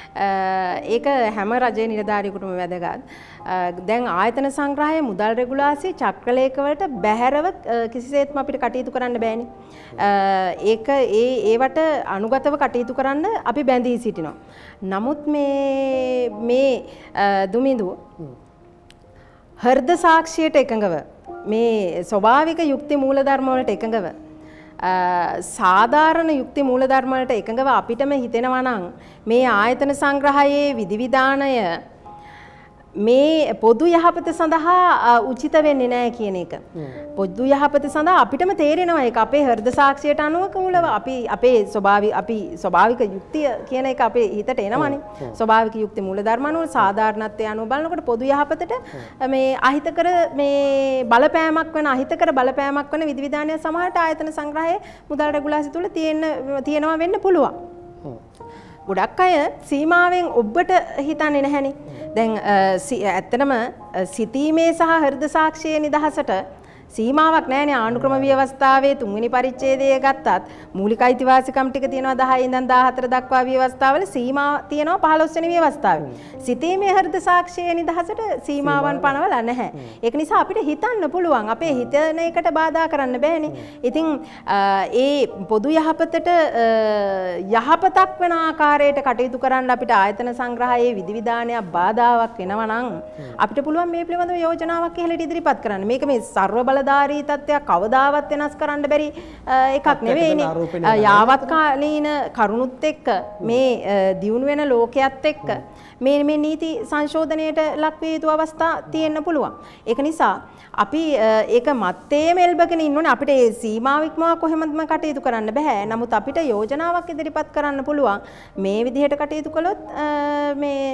ඒක හැම රජයේ නිලධාරියෙකුටම වැදගත්. දැන් ආයතන සංග්‍රහය, මුදල් රෙගුලාසි, චක්‍රලේඛ වලට බැහැරව කිසිසේත්ම අපිට කටයුතු කරන්න බෑනේ. ඒක ඒවට අනුගතව කටයුතු කරන්න අපි බැඳී සිටිනවා. නමුත් මේ දුමිඳු හෘද සාක්ෂියට එකඟව මේ ස්වභාවික යුක්ති මූලධර්ම වලට එකඟව සාධාරණ යුක්ති මූලධර්ම වලට එකඟව අපිටම හිතෙනවා නම් මේ ආයතන සංග්‍රහයේ විධිවිධානය මේ පොදු යහපත සඳහා උචිත වෙන්නේ නැහැ කියන එක. පොදු යහපත සඳහා අපිටම තේරෙනවා ඒක අපේ හෘද සාක්ෂියට අනුකූලව අපි ස්වභාවික යුක්තිය කියන එක අපේ හිතට එනවනේ. ස්වභාවික යුක්ති මූලධර්ම අනුව සාධාරණත්වය අනුව බලනකොට පොදු යහපතට මේ අහිතකර මේ බලපෑමක් වෙන අහිතකර බලපෑමක් වෙන විධිවිධානය සමහරට ආයතන සංග්‍රහයේ මුදල් රෙගුලාසි තුල තියෙනවා වෙන්න පුළුවන්. ගොඩක් අය සීමාවෙන් ඔබට හිතන්නේ නැහැනේ. දැන් ඇත්තටම සිතීමේ සහ හෘද සාක්ෂියේ නිදහසට සීමාවක් නැහැනේ. ආණ්ඩුක්‍රම ව්‍යවස්ථාවේ 3 වෙනි පරිච්ඡේදය ගත්තත් මූලික අයිතිවාසිකම් ටික තියෙනවා 10 ඉඳන් 14 දක්වා ව්‍යවස්ථාවල සීමා තියෙනවා 15 වෙනි ව්‍යවස්ථාවේ. සිතීමේ හෘද සාක්ෂියේ නිදහසට සීමාවන් පනවලා නැහැ. ඒක නිසා අපිට හිතන්න පුළුවන්. අපේ හිතන එකට බාධා කරන්න බෑනේ. ඉතින් ඒ පොදු යහපතට යහපතක් වෙන ආකාරයට කටයුතු කරන්න අපිට ආයතන සංග්‍රහයේ විධිවිධානයක් බාධාවක් වෙනවා නම් අපිට පුළුවන් මේ පිළිබඳව යෝජනාවක් ඉහළට ඉදිරිපත් කරන්න. මේක මේ සර්ව බලධාරී තත්ත්වයක් කවදාවත් වෙනස් කරන්න බැරි එකක් නෙවෙයිනේ. යාවත්කාලීන කරුණුත් එක්ක මේ දියුණු වෙන ලෝකයේත් එක්ක මේ නීති සංශෝධනයට ලක් විය යුතු අවස්ථා තියෙන්න පුළුවන්. ඒක නිසා අපි ඒක මැත්තේම එල්බගෙන ඉන්න ඕනේ. අපිට ඒ සීමාව ඉක්මවා කොහෙමත්ම කටයුතු කරන්න බෑ. නමුත් අපිට යෝජනාවක් ඉදිරිපත් කරන්න පුළුවන්. මේ විදිහට කටයුතු කළොත්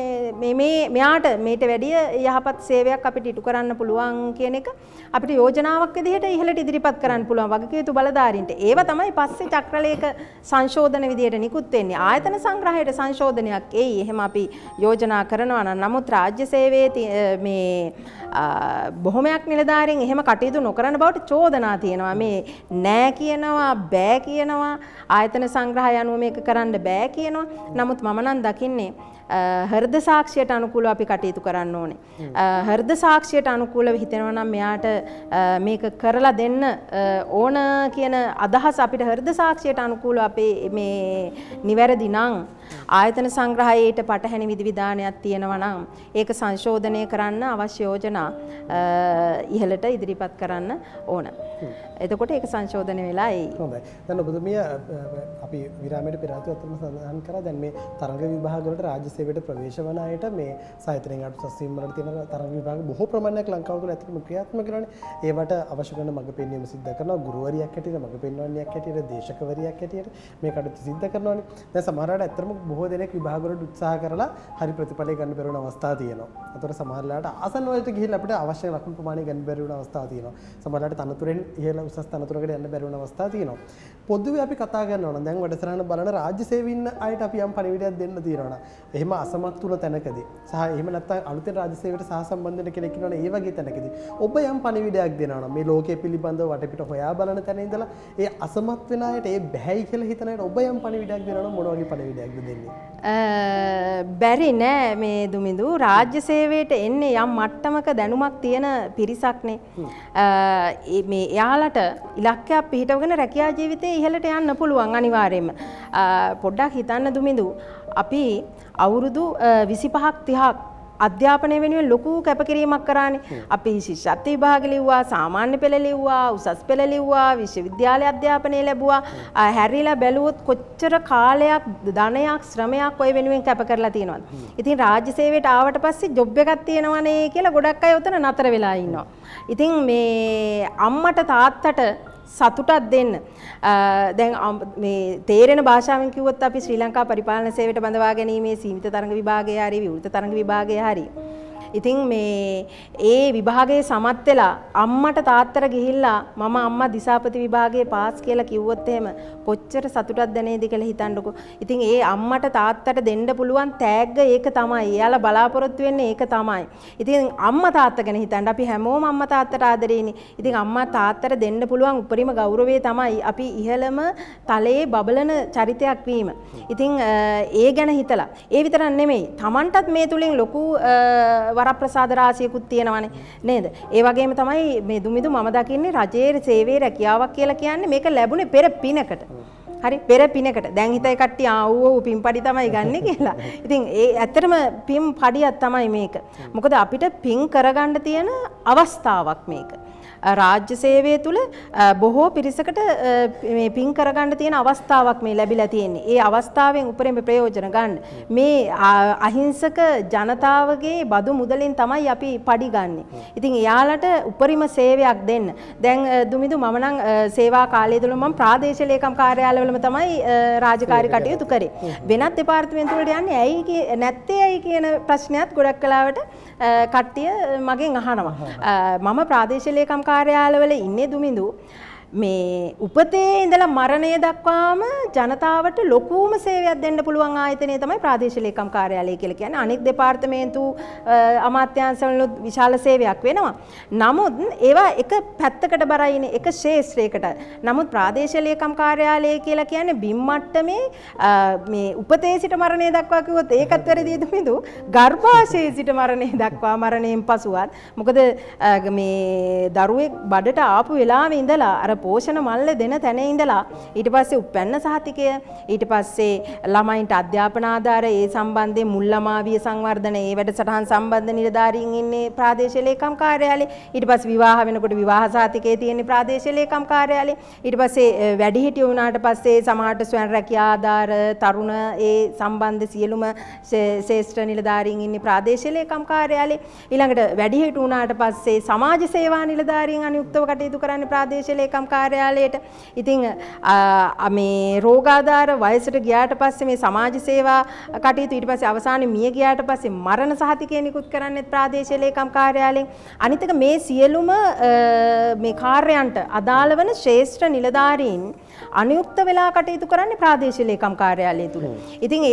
මෙයාට මේට වැඩිය යහපත් සේවයක් අපිට ඉටු කරන්න පුළුවන් කියන එක අපිට යෝජනා යෝජනාවක් විදිහට ඉහළට ඉදිරිපත් කරන්න පුළුවන් වගකීතු බලධාරීන්ට. ඒව තමයි පස්සේ චක්‍රලේඛ සංශෝධන විදිහට නිකුත් වෙන්නේ. ආයතන සංග්‍රහයට සංශෝධනයක් එයි. එහෙම අපි යෝජනා කරනවා නම් නමුත් රාජ්‍ය සේවයේ මේ බොහොමයක් නිලධාරීන් එහෙම කටයුතු නොකරන බවට චෝදනා තියෙනවා. මේ නෑ කියනවා, බෑ කියනවා, ආයතන සංග්‍රහය අනුව මේක කරන්න බෑ කියනවා. නමුත් මම නම් දකින්නේ හෘද සාක්ෂියට අනුකූලව අපි කටයුතු කරන්න ඕනේ. හෘද සාක්ෂියට අනුකූලව හිතෙනවා නම් මෙයාට මේක කරලා දෙන්න ඕන කියන අදහස අපිට හෘද සාක්ෂියට අනුකූලව අපේ මේ නිවැරදි නම් ආයතන සංග්‍රහයේට පටහැනි විධිවිධානයක් තියෙනවා නම් ඒක සංශෝධනය කරන්න අවශ්‍ය යෝජනා ඉහළට ඉදිරිපත් කරන්න ඕන. එතකොට ඒක සංශෝධනය වෙලා එයි. හොඳයි. දැන් ඔබතුමිය අපි විරාමයට පෙර ආතුව අතරම සඳහන් කරා දැන් මේ තරඟ විභාග වලට රාජ්‍ය සේවයට ප්‍රවේශ වන අයට මේ සාහිත්‍යයෙන් අට සස්වීම් වලට තියෙන තරඟ විභාග බොහෝ ප්‍රමාණයක් ලංකාව තුළ ඇත්තටම ක්‍රියාත්මක කරනවානේ. ඒවට අවශ්‍ය කරන මඟ පෙන්වීම සිද්ධ කරනවා. ගුරුවරියක් හැටියට, මඟ පෙන්වන්නේක් හැටියට, දේශකවරියක් හැටියට මේ කටයුතු සිද්ධ කරනවානේ. දැන් සමහර අයට ඇත්තටම බොහෝ දෙනෙක් විභාග වලට උත්සාහ කරලා හරි ප්‍රතිඵලයක් ගන්න බැරි වුණ අවස්ථා තියෙනවා. ඒතකොට සමහර ලාට ආසන්න වලට ගිහිල්ලා අපිට අවශ්‍ය ලකුණු ප්‍රමාණය ගන්න බැරි වුණ අවස්ථා තියෙනවා. සමහර ලාට තනතුරෙන් ඉහළ උසස් තනතුරකට යන්න බැරි වුණ අවස්ථා තියෙනවා. පොදුවේ අපි කතා කරනවා නම් දැන් වැඩසටහන බලන රාජ්‍ය සේවයේ ඉන්න අයට අපි යම් පණිවිඩයක් දෙන්න තියෙනවා. එහෙම අසමත් තුන තැනකදී සහ එහෙම නැත්නම් අලුතෙන් රාජ්‍ය සේවයට සහසම්බන්ධ වෙන කෙනෙක් ඉන්නවනේ ඒ වගේ තැනකදී ඔබ යම් පණිවිඩයක් දෙනවා නම් මේ ලෝකයේ පිළිබඳව වටපිට හොයා බලන තැන ඉඳලා ඒ අසමත් වෙන අයට ඒ බැහැයි කියලා හිතන අයට ඔබ යම් පණිවිඩයක් දෙනවා නම් මොන වගේ පණිවිඩයක්ද දෙන්නේ? බැරි නෑ මේ දුමිඳු රාජ්‍ය සේවයට එන්නේ යම් මට්ටමක දැනුමක් තියෙන පිරිසක්නේ. මේ එයාලට ඉලක්කයක් පිහිටවගෙන රැකියා ජීවිතේ ඉහළට යන්න පුළුවන් අනිවාර්යයෙන්ම. පොඩ්ඩක් හිතන්න දුමිඳු අපි අවුරුදු 25ක් 30ක් අධ්‍යාපනය වෙනුවෙන් ලොකු කැපකිරීමක් කරානේ. අපි ශිෂ්‍යත්ව විභාග ලිව්වා, සාමාන්‍ය පෙළ ලිව්වා, උසස් පෙළ ලිව්වා, විශ්වවිද්‍යාල අධ්‍යාපනය ලැබුවා. හැරිලා බැලුවොත් කොච්චර කාලයක්, ධනයක්, ශ්‍රමයක් ඔය වෙනුවෙන් කැප කරලා තියෙනවද? ඉතින් රාජ්‍ය සේවයට ආවට පස්සේ ජොබ් එකක් තියෙනවනේ කියලා ගොඩක් අය උතන නතර වෙලා ඉන්නවා. ඉතින් මේ අම්මට තාත්තට සතුටක් දෙන්න. දැන් මේ තේරෙන භාෂාවෙන් කිව්වොත් අපි ශ්‍රී ලංකා පරිපාලන සේවයට බඳවා ගැනීමේ සීමිත තරඟ විභාගය හරි විවෘත තරඟ විභාගය හරි. ඉතින් මේ ඒ විභාගයේ සමත් වෙලා අම්මට තාත්තට ගිහිල්ලා මම අම්මා දිසාපති විභාගයේ පාස් කියලා කිව්වොත් එහෙම කොච්චර සතුටක් දැනේද කියලා හිතන්නකෝ. ඉතින් ඒ අම්මට තාත්තට දෙන්න පුළුවන් තෑග්ග ඒක තමයි. එයාලා බලාපොරොත්තු වෙන්නේ ඒක තමයි. ඉතින් අම්මා තාත්තා ගැන හිතන්න අපි හැමෝම අම්මා තාත්තට ආදරේනේ. ඉතින් අම්මා තාත්තට දෙන්න පුළුවන් උපරිම ගෞරවය තමයි අපි ඉහළම තලයේ බබලන චරිතයක් වීම. ඉතින් ඒ ගැන හිතලා ඒ විතරක් නෙමෙයි Tamanටත් මේ තුලින් ලොකු වරප්‍රසාද රාශියකුත් තියෙනවානේ නේද? ඒ වගේම තමයි මේ දුමිදු මම දකින්නේ රජයේ සේවයේ රැකියාවක් කියලා කියන්නේ මේක ලැබුණේ පෙර පිනකට. හරි පෙර පිනකට. දැන් හිතයි කට්ටිය ආවෝ පින්පඩි තමයි ගන්නෙ කියලා. ඉතින් ඒ ඇත්තටම පින් පඩියක් තමයි මේක. මොකද අපිට පින් කරගන්න තියෙන අවස්ථාවක් මේක. රාජ්‍ය සේවය තුළ බොහෝ පිරිසකට මේ පින් කරගන්න තියෙන අවස්ථාවක් මේ ලැබිලා තියෙන්නේ. ඒ අවස්ථාවෙන් උපරිම ප්‍රයෝජන ගන්න. මේ අහිංසක ජනතාවගේ බදු මුදලින් තමයි අපි පඩි ගන්නෙ. ඉතින් එයාලට උපරිම සේවයක් දෙන්න. දැන් දුමිදු මම නම් සේවා කාලය තුළ මම ප්‍රාදේශීය ලේකම් කාර්යාලවලම තමයි රාජකාරී කටයුතු කරේ. වෙනත් දෙපාර්තමේන්තු වලට යන්නේ ඇයි නැත්තේ ඇයි කියන ප්‍රශ්නයත් ගොඩක් කලාවට කට්ටිය මගෙන් අහනවා. මම ප්‍රාදේශීය ලේකම් කාර්යාලවල ඉන්නේ දුමිඳු මේ උපතේ ඉඳලා මරණය දක්වාම ජනතාවට ලොකුම සේවයක් දෙන්න පුළුවන් ආයතනය තමයි ප්‍රාදේශීය ලේකම් කාර්යාලය කියලා කියන්නේ. අනෙක් දෙපාර්තමේන්තු අමාත්‍යාංශවලුත් විශාල සේවයක් වෙනවා. නමුත් ඒවා එක පැත්තකට බරයිනේ එක ශේෂ්ත්‍රයකට. නමුත් ප්‍රාදේශීය ලේකම් කාර්යාලය කියලා කියන්නේ බිම් මට්ටමේ මේ උපතේ සිට මරණය දක්වා කිව්වොත් ඒකත් වැරදි දුමිඳු. ගර්භාෂයේ සිට මරණය දක්වා මරණයෙන් පසුවත් මොකද මේ දරුවෙක් බඩට ආපු වෙලාවේ ඉඳලා අර පෝෂණ මල්ල දෙන තැන ඉඳලා ඊට පස්සේ උපැන්න සහතිකය ඊට පස්සේ ළමයින්ට අධ්‍යාපන ආධාර ඒ සම්බන්ධයෙන් මුල් ළමාවිය සංවර්ධන ඒ වැඩසටහන් සම්බන්ධ නිලධාරීන් ඉන්නේ ප්‍රාදේශීය ලේකම් කාර්යාලේ ඊට පස්සේ විවාහ වෙනකොට විවාහ සහතිකයේ තියෙන ප්‍රාදේශීය ලේකම් කාර්යාලේ ඊට පස්සේ වැඩිහිටියෝ වුණාට පස්සේ සමාජ ස්වයං රැකියා ආධාර තරුණ ඒ සම්බන්ධ සියලුම ශ්‍රේෂ්ඨ නිලධාරීන් ඉන්නේ ප්‍රාදේශීය ලේකම් කාර්යාලේ ඊළඟට වැඩිහිටියෝ වුණාට පස්සේ සමාජ සේවා නිලධාරීන් අනුයුක්තව කටයුතු කරන්නේ ප්‍රාදේශීය ලේකම් කාර්යාලයට. ඉතින් මේ රෝගාධාර වයසට ගියාට පස්සේ මේ සමාජ සේවා කටයුතු ඊට පස්සේ අවසානයේ මිය ගියාට පස්සේ මරණ සහතිකය නිකුත් කරන්නේ ප්‍රාදේශීය ලේකම් කාර්යාලයෙන්. අනිත් එක මේ සියලුම මේ කාර්යයන්ට අදාළ වන ශ්‍රේෂ්ඨ නිලධාරීන් අනුයුක්ත වෙලා කටයුතු කරන්නේ ප්‍රාදේශීය ලේකම් කාර්යාලය තුල. ඉතින්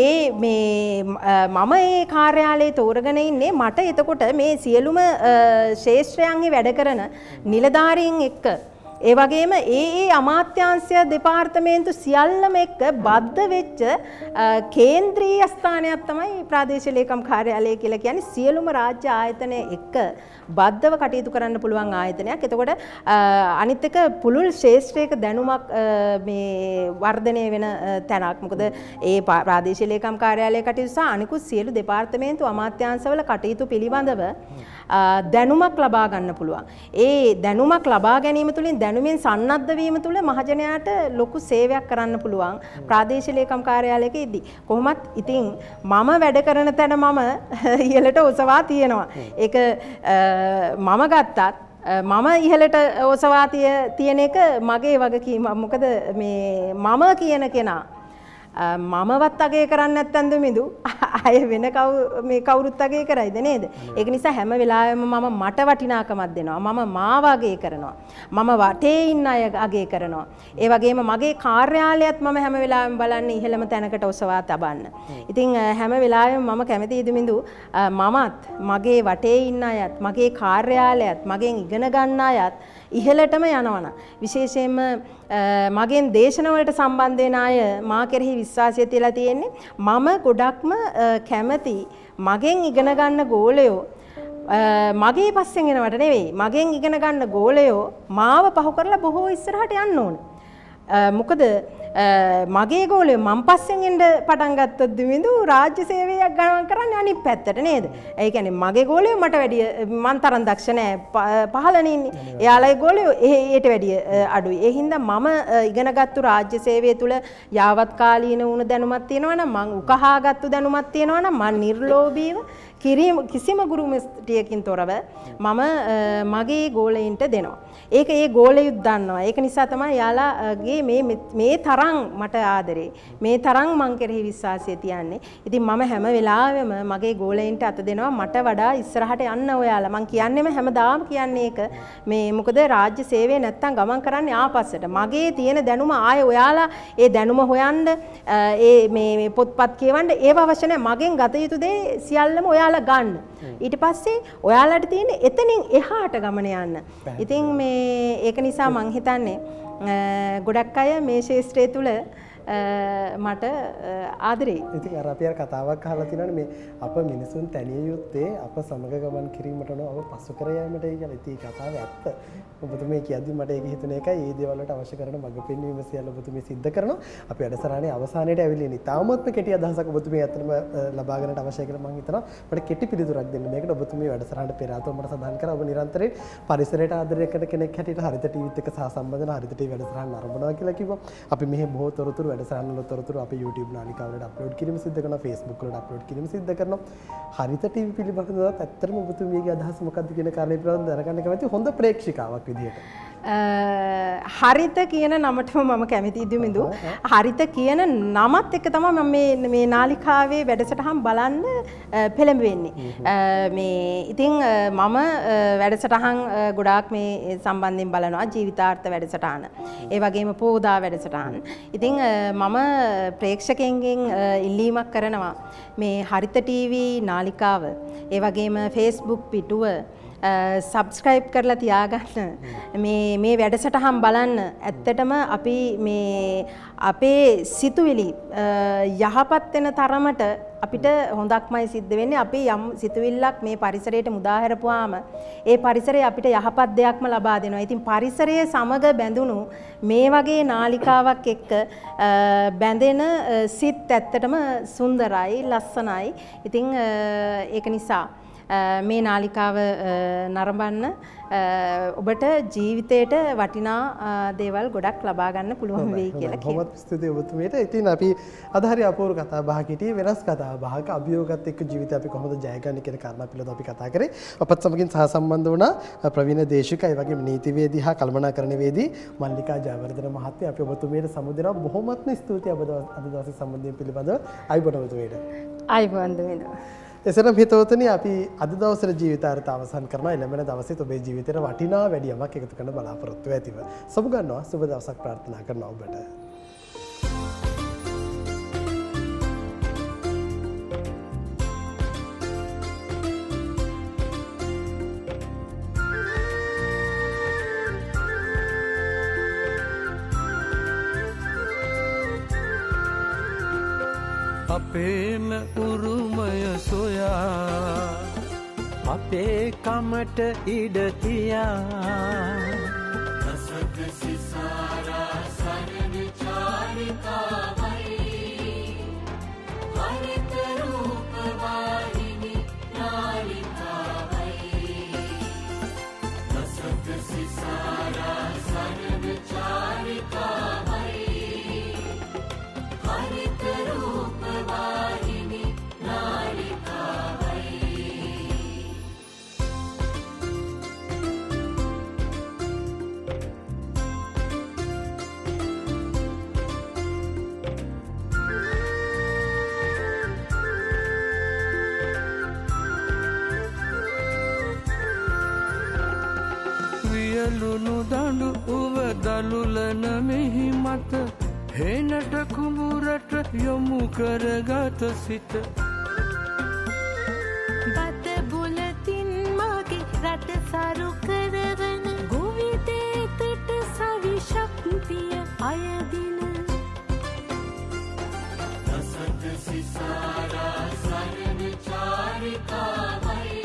මම ඒ කාර්යාලයේ තෝරගෙන ඉන්නේ මට එතකොට මේ සියලුම ශේෂ්ත්‍රයන්හි වැඩ කරන නිලධාරීන් එක්ක ඒ වගේම ඒ අමාත්‍යාංශය දෙපාර්තමේන්තු සියල්ලම එක්ක බද්ධ වෙච්ච කේන්ද්‍රීය ස්ථානයක් තමයි ප්‍රාදේශීය ලේකම් කාර්යාලය කියලා කියන්නේ. සියලුම රාජ්‍ය ආයතන එක්ක බද්ධව කටයුතු කරන්න පුළුවන් ආයතනයක්. එතකොට අනිත් එක පුළුල් ශේෂ්ත්‍රයක දැනුමක් මේ වර්ධනය වෙන තැනක්. මොකද ඒ ප්‍රාදේශීය ලේකම් කාර්යාලයේ කටයුතු සහ අනිකුත් සියලු දෙපාර්තමේන්තු අමාත්‍යාංශවල කටයුතු පිළිබඳව දැනුමක් ලබා ගන්න පුළුවන්. ඒ දැනුමක් ලබා ගැනීම තුළින් දැනුමින් සන්නද්ධ වීම තුළ මහජනයාට ලොකු සේවයක් කරන්න පුළුවන් ප්‍රාදේශීය ලේකම් කාර්යාලයක ඉදී. කොහොමත් ඉතින් මම වැඩ කරන තැන මම ඉහළට ඔසවා තියෙනවා. ඒක මම ගත්තත් මම ඉහළට ඔසවා තියෙන එක මගේ වගකීම. මොකද මේ මම කියන කෙනා මමවත් අගය කරන්නේ නැත්නම් දුමිදු අය වෙන මේ කවුරුත් අගය කරයිද නේද? ඒක නිසා හැම වෙලාවෙම මම මට වටිනාකමක් දෙනවා. මම මාව අගය කරනවා. මම වටේ ඉන්න අය අගය කරනවා. ඒ වගේම මගේ කාර්යාලයත් මම හැම වෙලාවෙම බලන්නේ ඉහළම තැනකට ඔසවා තබන්න. ඉතින් හැම වෙලාවෙම මම කැමතියි දුමිදු මමත් මගේ වටේ ඉන්න අයත් මගේ කාර්යාලයත් මගෙන් ඉගෙන ගන්න අයත් ඉහළටම යනවනම් විශේෂයෙන්ම මගෙන් දේශනවලට සම්බන්ධ වෙන අය මා කෙරෙහි විශ්වාසය තියලා තියෙන්නේ. මම ගොඩක්ම කැමති මගෙන් ඉගෙන ගන්න ගෝලයෝ මගේ පස්සෙන් එනවට නෙවෙයි, මගෙන් ඉගෙන ගන්න ගෝලයෝ මාව පහු කරලා බොහෝ ඉස්සරහට යන්න ඕන. මොකද මගේ ගෝලයෝ මම පස්සෙන් එන්න පටන් ගත්තොත් දුමිදු රාජ්‍ය සේවයක් ගණන් කරන්නේ අනිත් පැත්තට නේද? ඒ කියන්නේ මගේ ගෝලයෝ මට වැඩිය මන් තරම් දක්ෂ නෑ, පහළනේ ඉන්නේ. එයාලගේ ගෝලයෝ ඊට වැඩිය අඩුයි. ඒ හින්දා මම ඉගෙනගත්තු රාජ්‍ය සේවය තුල යාවත් කාලීන වුණ දැනුමක් තියෙනවා නම්, මං උකහාගත්තු දැනුමක් තියෙනවා නම් මං නිර්ලෝභීව කිසිම ගුරුමැස්ටියකින් තොරව මම මගේ ගෝලයින්ට දෙනවා. ඒක ඒ ගෝලයුත් දන්නවා. ඒක නිසා තමයි යාලාගේ මේ තරම් මට ආදරේ, මේ තරම් මං කෙරෙහි විශ්වාසය තියන්නේ. ඉතින් මම හැම වෙලාවෙම මගේ ගෝලයින්ට අත දෙනවා මට වඩා ඉස්සරහට යන්න ඔයාලා. මං කියන්නේම හැමදාම කියන්නේ ඒක. මේ මොකද රාජ්‍ය සේවය නැත්තම් ගමන් කරන්නේ ආපස්සට. මගේ තියෙන දැනුම ආයේ ඔයාලා ඒ දැනුම හොයන්න, මේ පොත්පත් කියවන්න ඒව අවශ්‍ය නැහැ. මගෙන් ගත යුතු දේ සියල්ලම ඔයාලා ගන්න. ඊට පස්සේ ඔයාලට තියෙන එතනින් එහාට ගමන යන්න. ඉතින් ඒක නිසා මං හිතන්නේ ගොඩක් අය මේ ශාස්ත්‍රය තුල මට ආදරේ. ඉතින් අර අපි අර කතාවක් අහලා තියෙනවානේ මේ අප මිනිසුන් තනිය යුත්තේ අප සමග ගමන් කිරීමට නොව පසු කර යාමටයි කියලා. ඉතින් කතාව ඇත්ත. ඔබතුමී කියද්දි මට ඒක හිතුන එකයි මේ දේවල් වලට අවශ්‍ය කරන මඟ පෙන්වීම සියල්ල ඔබතුමී සිද්ධ කරනවා. අපි වැඩසටහනේ අවසානයේට ඇවිල්ලා ඉන්නේ. තාමත්ම කෙටි අදහසක් ඔබතුමී ඇත්තටම ලබා ගන්නට අවශ්‍යයි කියලා මම හිතනවා. මට කෙටි පිළිතුරක් දෙන්න. මේකට ඔබතුමී වැඩසටහනට පෙර ආතෝ මට සඳහන් කරා ඔබ නිරන්තරයෙන් පරිසරයට ආදරය කරන කෙනෙක් හැටියට හරිත ටීවීත් එක්ක සහසම්බන්ධන හරිත ටීවී වැඩසටහන ආරම්භනවා කියලා කිව්වා. අපි මෙහි බොහෝ තොරතුරු වැඩසටහන වල තොරතුරු අපි YouTube නාලිකාවලට අප්ලෝඩ් කිරීම සිද්ධ කරනවා, Facebook වලට අප්ලෝඩ් කිරීම සිද්ධ කරනවා. හරිත ටීවී පිළිබඳව ඇත්තටම ඔබතුමීගේ අදහස මොකක්ද කියන කාරණේ පිළිබඳව දැනගන්න කැමති හොඳ ප්‍රේක්ෂිකාවක් විදිහට. හරිත කියන නමටම මම කැමතියි දුමිදු. හරිත කියන නමත් එක්ක තමයි මම මේ නාලිකාවේ වැඩසටහන් බලන්න පෙළඹෙන්නේ. ඉතින් මම වැඩසටහන් ගොඩාක් මේ සම්බන්ධයෙන් බලනවා. ජීවිතාර්ථ වැඩසටහන, ඒ වගේම පෝදා වැඩසටහන්. ඉතින් මම ප්‍රේක්ෂකයන්ගෙන් ඉල්ලීමක් කරනවා මේ හරිත ටීවී නාලිකාව, ඒ වගේම Facebook පිටුව සබ්ස්ක්‍රයිබ් කරලා තියාගන්න. මේ වැඩසටහන් බලන්න. ඇත්තටම අපි මේ අපේ සිතුවිලි යහපත් වෙන තරමට අපිට හොඳක්මයි සිද්ධ වෙන්නේ. අපි යම් සිතුවිල්ලක් මේ පරිසරයට මුදා හැරපුවාම ඒ පරිසරය අපිට යහපත් දෙයක්ම ලබා දෙනවා. ඉතින් පරිසරයේ සමග බැඳුණු මේ වගේ නාලිකාවක් එක්ක බැඳෙන සිත් ඇත්තටම සුන්දරයි, ලස්සනයි. ඉතින් ඒක නිසා මේ නාලිකාව නරඹන්න ඔබට ජීවිතේට වටිනා දේවල් ගොඩක් ලබා ගන්න පුළුවන් වෙයි කියලා කියනවා. බොහොමත් ස්තුතියි ඔබතුමියට. ඉතින් අපි අද හරි අපූර්ව කතා බහක් හිටියේ වෙනස් කතා බහක අභියෝගات එක්ක ජීවිතය අපි කොහොමද ජය ගන්න කියන කාරණා පිළිබඳව අපි කතා කරේ. අපත් සමගින් සහසම්බන්ධ වුණා ප්‍රවීණ දේශික ඒ වගේම නීතිවේදී හා කළමනාකරණවේදී මල්ලිකා ජයවර්ධන මහත්මිය. අපි ඔබතුමියට සමුදෙනවා බොහොමත්ම ස්තුතියි අද දවසේ සම්බන්ධයෙන් පිළිබඳව. අයිබෝන් ඔබතුමියට. අයිබෝන් දුමිද. එසනම් හිතවතුනි අපි අද දවසේ ජීවිතාර්ථ අවසන් කරනවා. එළඹෙන දවසේ ඔබේ ජීවිතේට වටිනා වැඩියමක් එකතු කරන්න බලාපොරොත්තු ඇතිව. සුබ ගන්නවා. සුබ දවසක් ප්‍රාර්ථනා කරනවා ඔබට. අපේම උරුමය සොයා අපේ කමට ඉඩ තියා රසක සිසාරා සරණ චාරිකාවයි හරිත රූප වාහිනි නාලිකාවයි රසක සිසාරා සරණ චාරිකාවයි හරිත රූප වාහිනි නාලිකාවයි වියලුණු දඬු උව දලුලන මෙහි මත හේනට කුඹුරට යොමු කරගත සිත බත බුලතින් මගේ රට සරු කරවන ගොවිතේතට සවිශක්තිය අයදින රසක සිසාරා සරණ චාරිකාවයි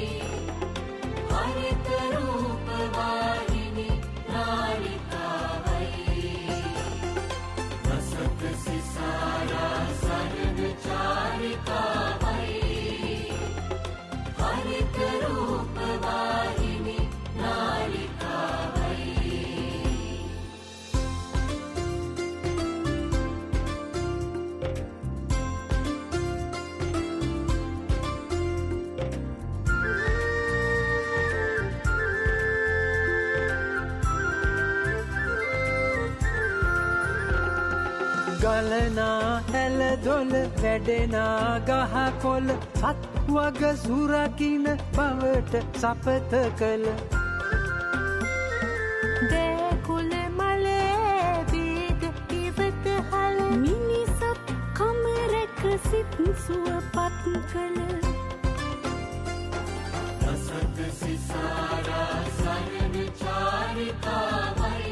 හරිත රූප වාහිනි නාලිකාවයි රසක සිසාරා සරණ චාරිකාවයි හරිත රූප වාහිනි නාලිකාවයි ගලනා ඇල දොල වැඩෙනා ගහකොළ සත් වග සුරකින බවට සපත කළ දේකුල මලේ බීද ඉවත හල මිනිසත් කමරක සිත් සුවපත් කළ රසක සිසාරා සරණ චාරිකාවයි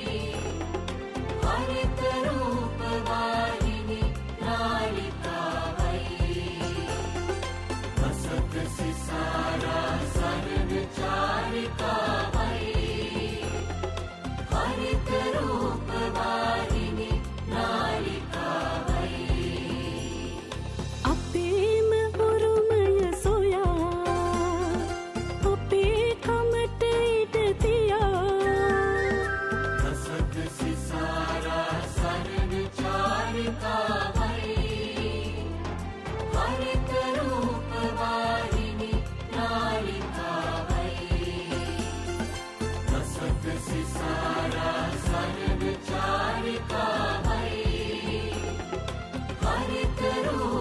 හරිත රූප වාහිනි නාලිකාවයි රසක සිසාරා සරණ චාරිකාවයි හරිත රූප වාහිනි නාලිකාවයි අපේම උරුමය සොයා අපේ කමට ඉඩ තියා රසක සිසාරා සරණ චාරිකාවයි හරිත රූප වාහිනි නාලිකාවයි රසක සිසාරා සරණ චාරිකාවයි හරිත රූප